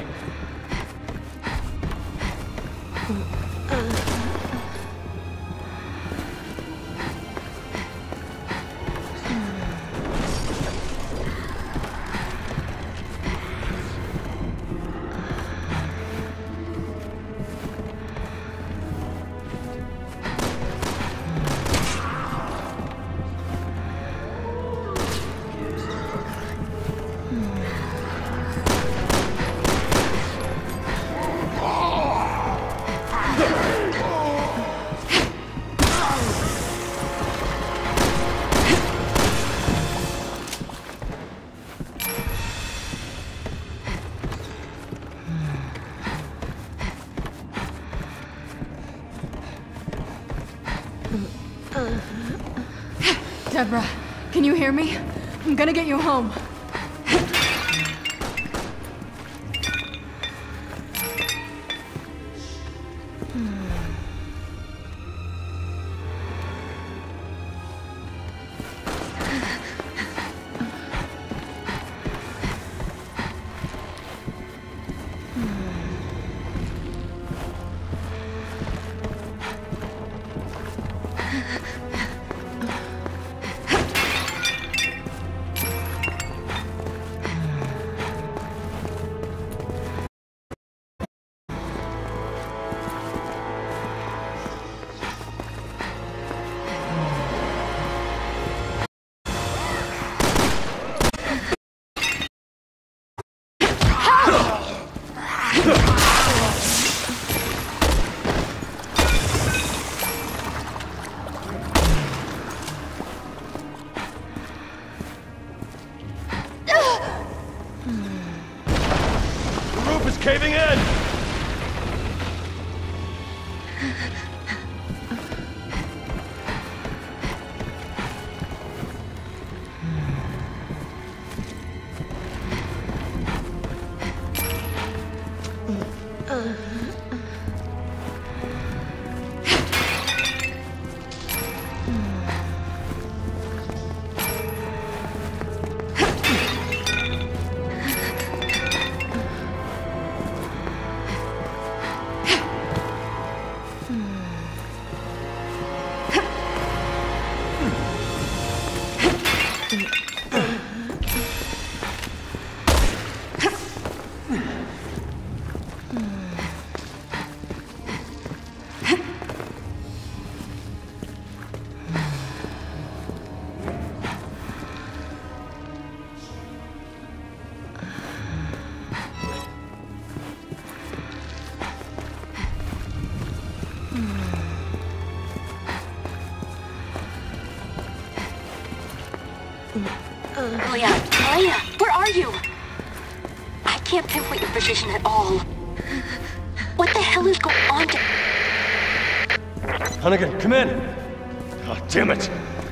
Deborah, can you hear me? I'm gonna get you home. caving in! Leah, Leah, where are you? I can't pinpoint your position at all. What the hell is going on? Hunnigan, come in! Oh, damn it!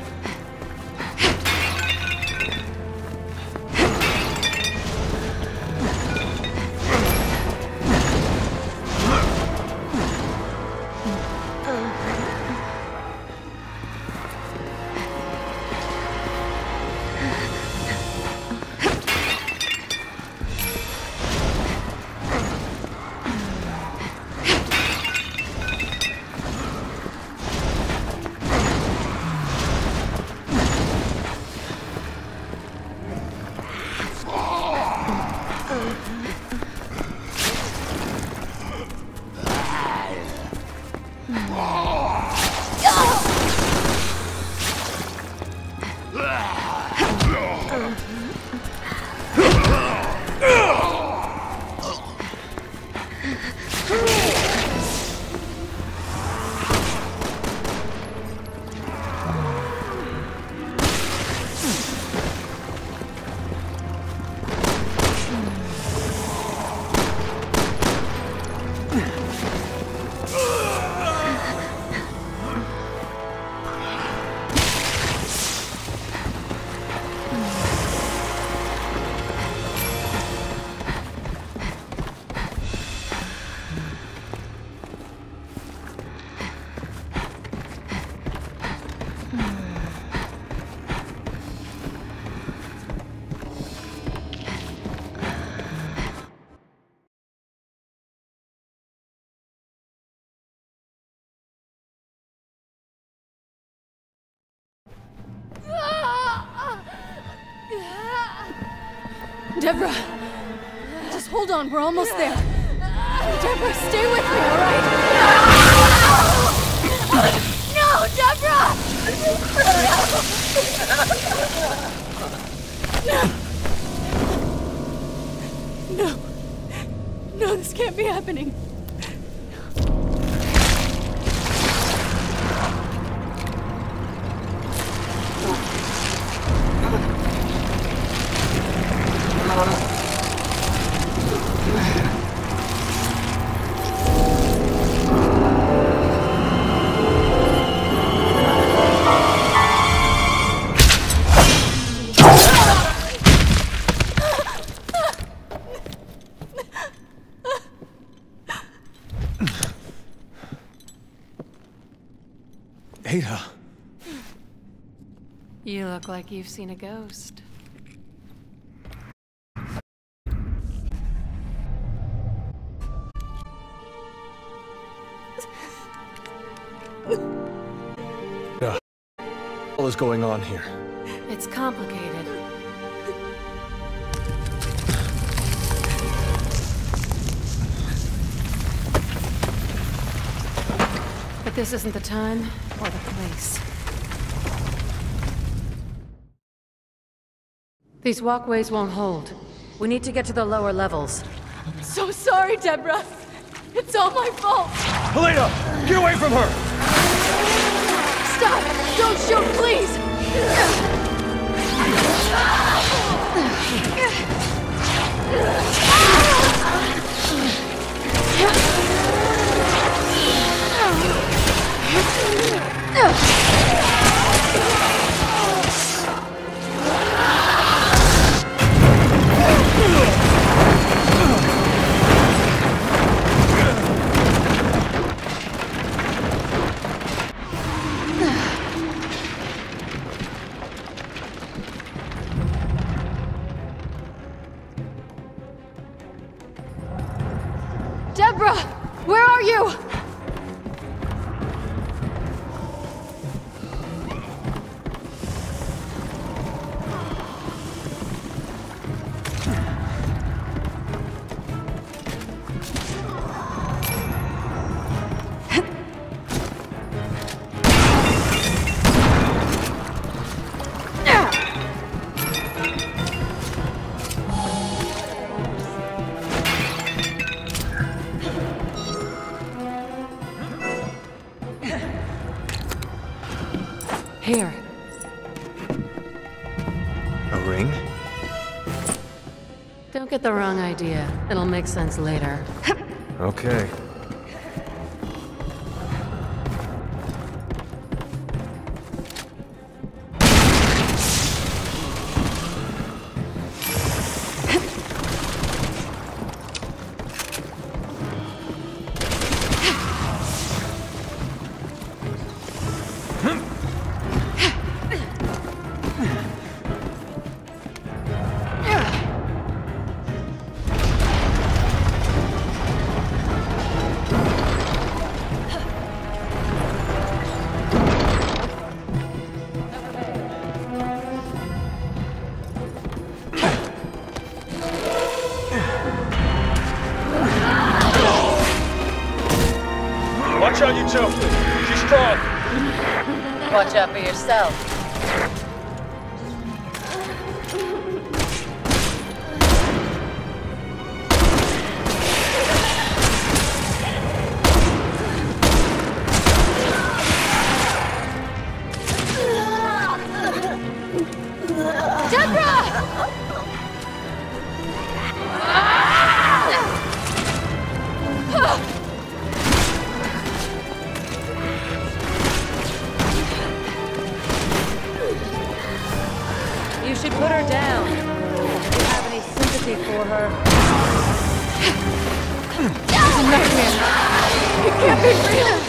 Deborah! Just hold on, we're almost there. Deborah, stay with me, all right? No! No, Deborah! No! No! No, this can't be happening. Ada. You look like you've seen a ghost. Yeah. What is going on here? It's complicated. But this isn't the time or the place. These walkways won't hold. We need to get to the lower levels. So sorry, Deborah. It's all my fault. Helena! Get away from her! Stop! Don't shoot, please! Deborah! Where are you? Here. A ring? Don't get the wrong idea. It'll make sense later. Okay. Watch out, you two. She's strong. Watch out for yourself. You should put her down. If you have any sympathy for her. It's a nightmare. It can't be real.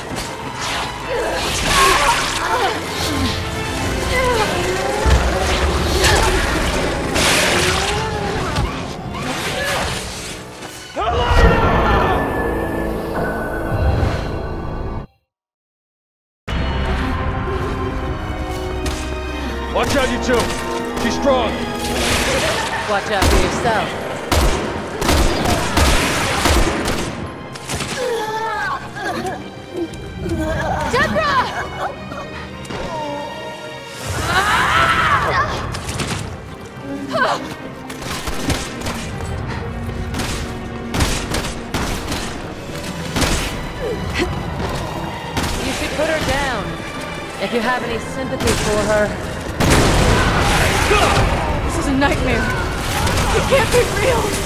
Watch out, you two. She's strong. Watch out for yourself. Deborah! You should put her down. If you have any sympathy for her. This is a nightmare. It can't be real.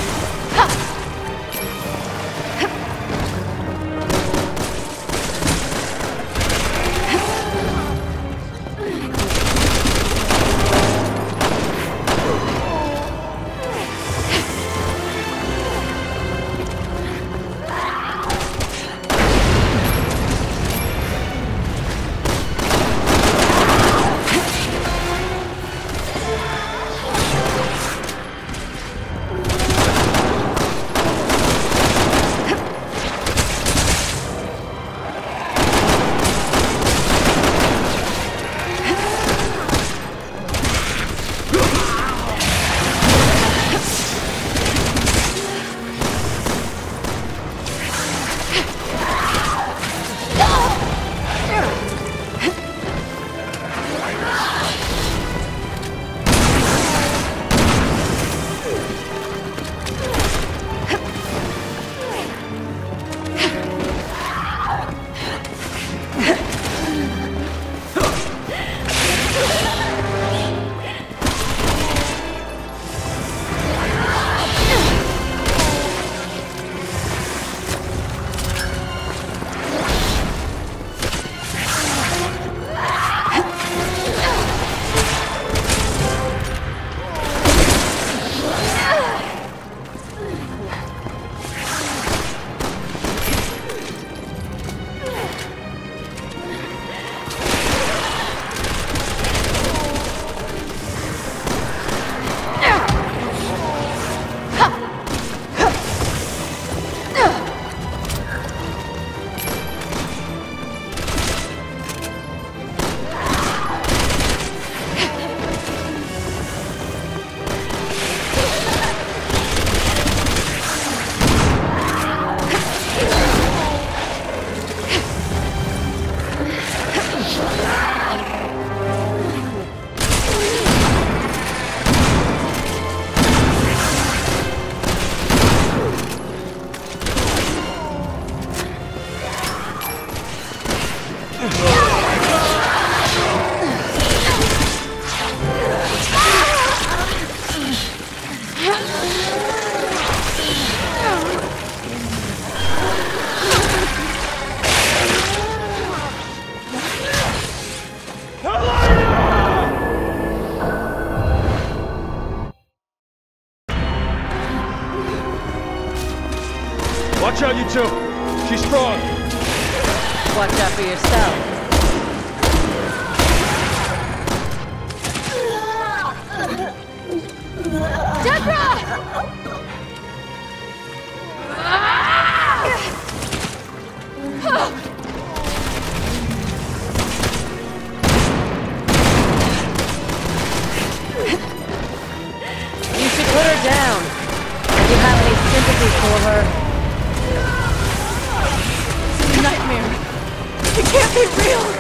to. She's strong. Watch out for yourself. You should put her down. If you have any sympathy for her. It's a nightmare. It can't be real.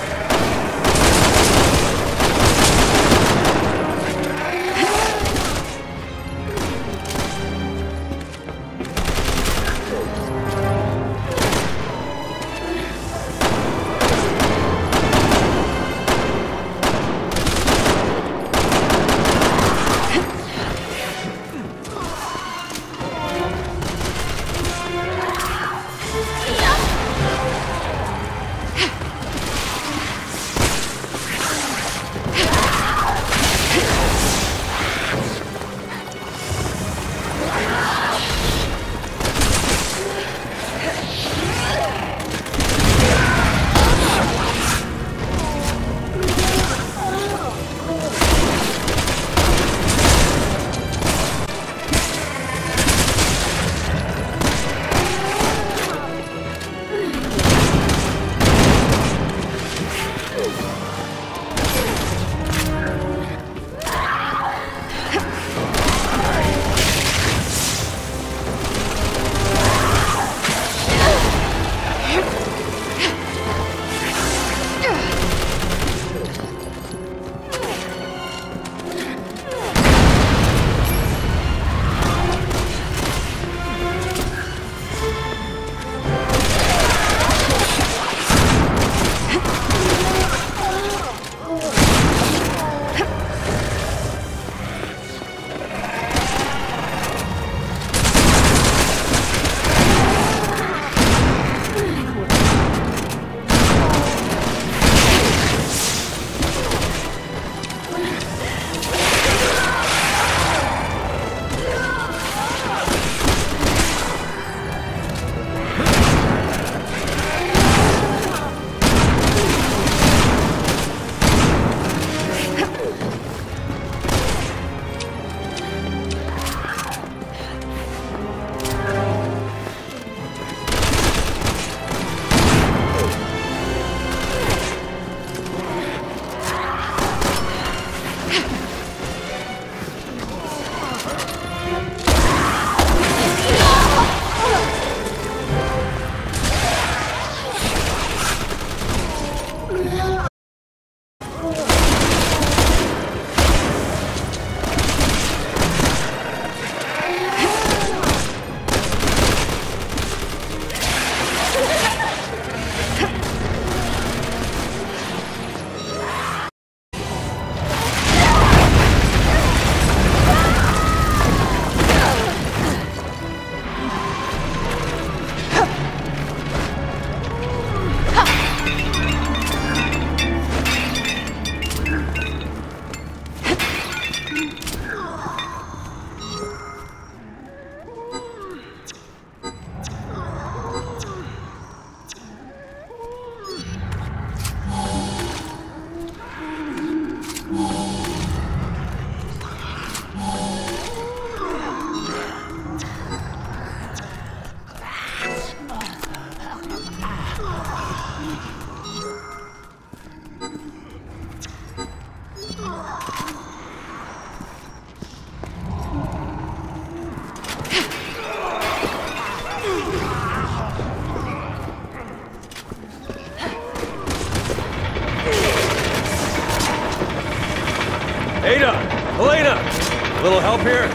Ada! Elena! A little help here?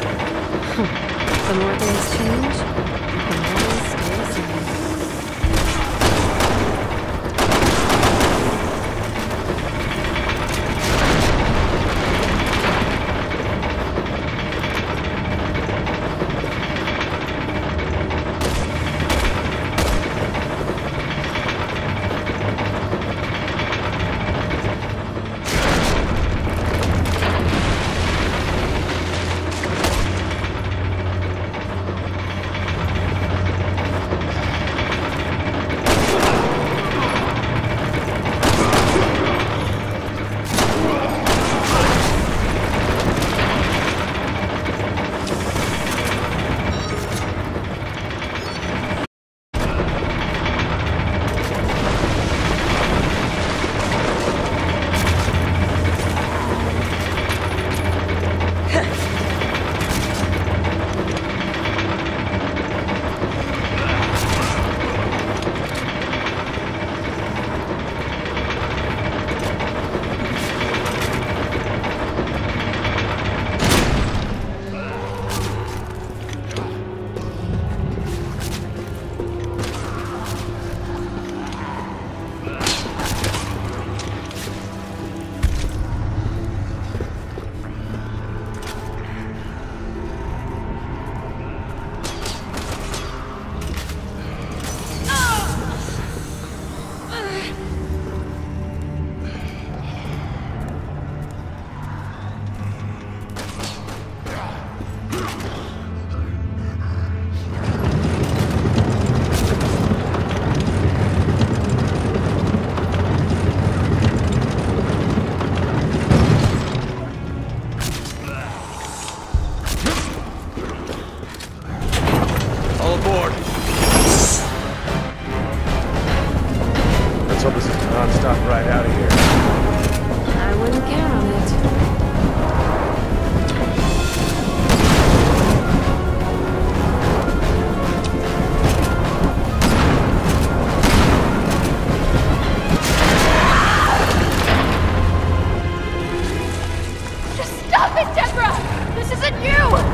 The more things change, the more they stay the same. at you!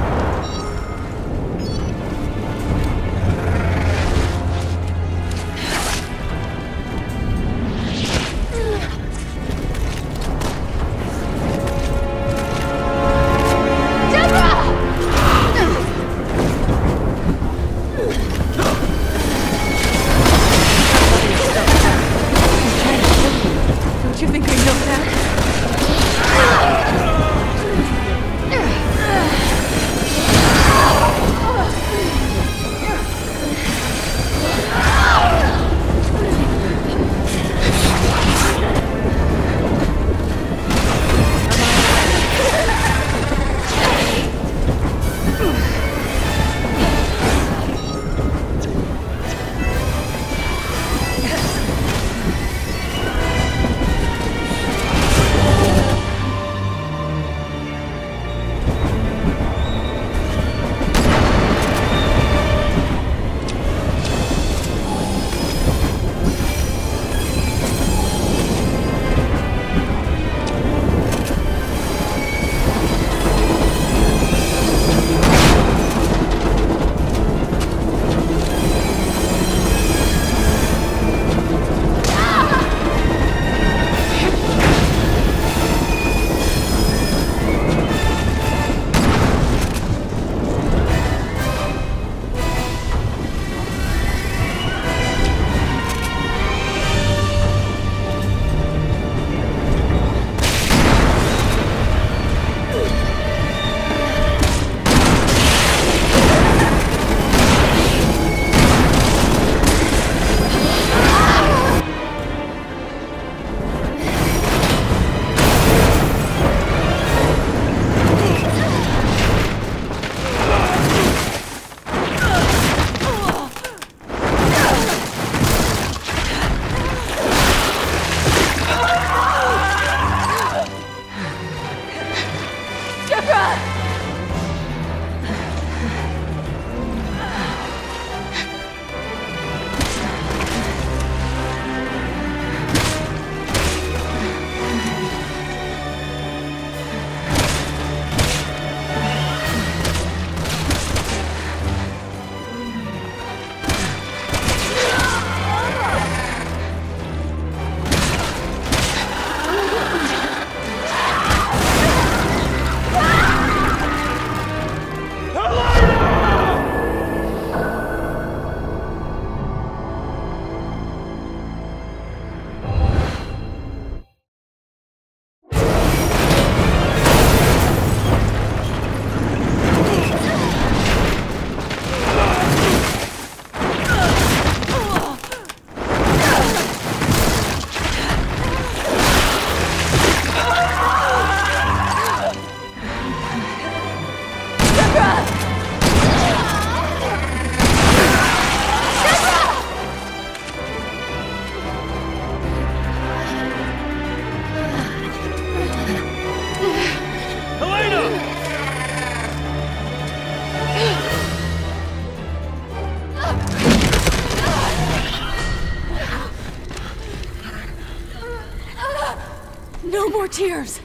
No more tears!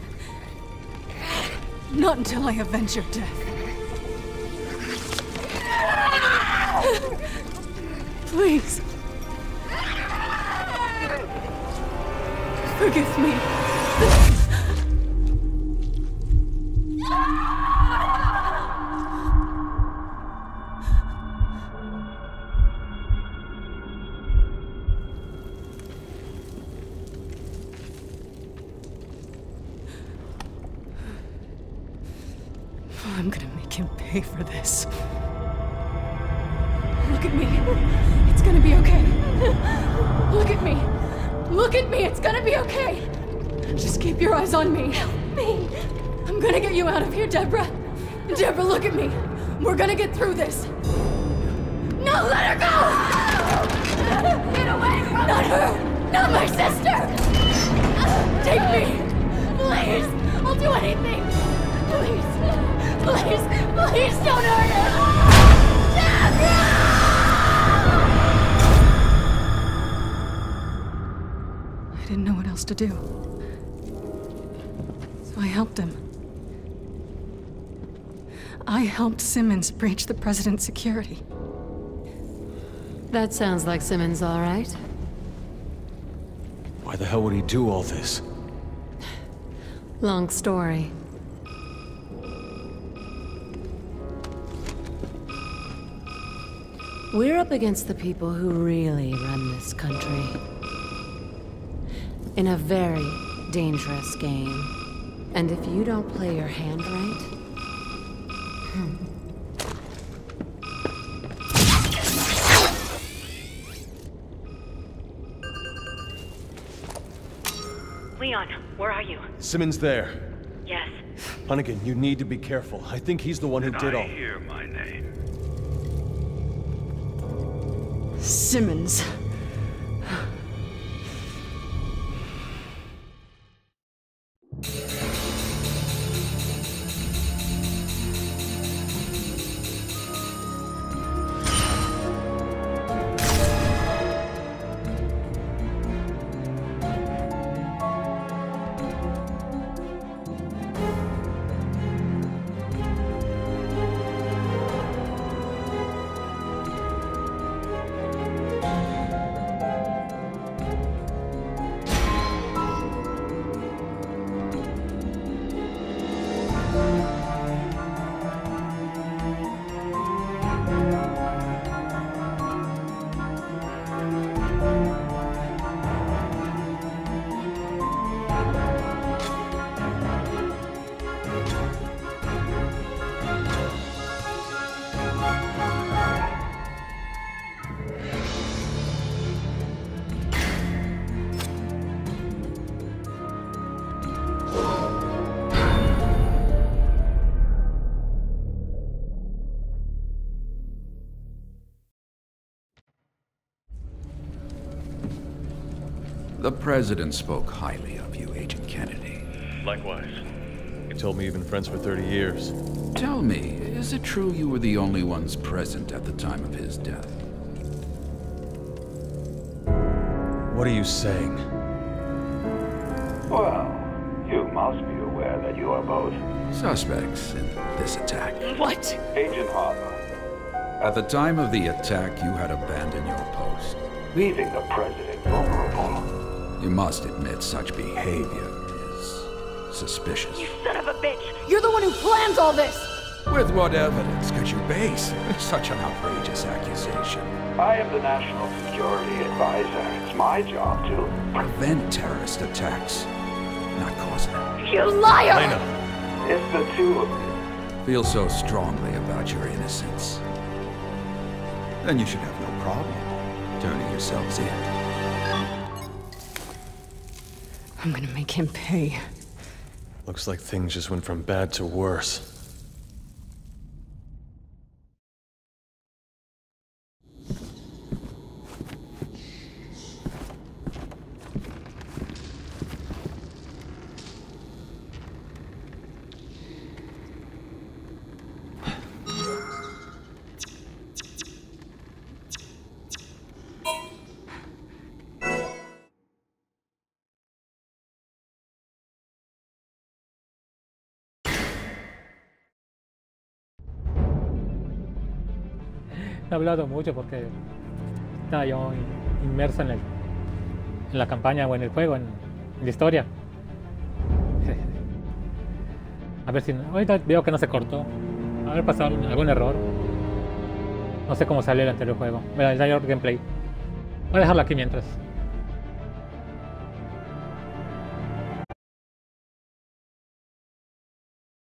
Not until I avenge your death. Please. Forgive me. I'm gonna make him pay for this. Look at me. It's gonna be okay. Look at me. Look at me. It's gonna be okay. Just keep your eyes on me. Help me. I'm gonna get you out of here, Deborah. Deborah, look at me. We're gonna get through this. No, let her go! Get away from me! Not her! Not my sister! Take me! Please! I'll do anything! Please! Please! Please don't hurt her! Deborah! I didn't know what else to do. So I helped him. I helped Simmons breach the president's security. That sounds like Simmons, all right. Why the hell would he do all this? Long story. We're up against the people who really run this country. In a very dangerous game. And if you don't play your hand right... Hmm. Leon, where are you? Simmons there. Yes. Hunnigan, you need to be careful. I think he's the one who Did did I all. hear my name? Simmons. The President spoke highly of you, Agent Kennedy. Likewise. He told me you've been friends for thirty years. Tell me, is it true you were the only ones present at the time of his death? What are you saying? Well, you must be aware that you are both Suspects in this attack. What? Agent Harper, At the time of the attack, you had abandoned your post. leaving the president vulnerable. You must admit such behavior is suspicious. You son of a bitch! You're the one who plans all this! With what evidence could you base such an outrageous accusation? I am the National Security Advisor. It's my job to Prevent terrorist attacks, not cause them. You liar! Lena! It's the two of you. Feel so strongly about your innocence. Then you should have no problem turning yourselves in. I'm gonna make him pay. Looks like things just went from bad to worse. He hablado mucho porque estaba yo inmerso en, el, en la campaña o en el juego, en, en la historia. A ver si... Ahorita veo que no se cortó. Haber pasado algún error. No sé cómo salió el anterior juego. El anterior gameplay. Voy a dejarlo aquí mientras.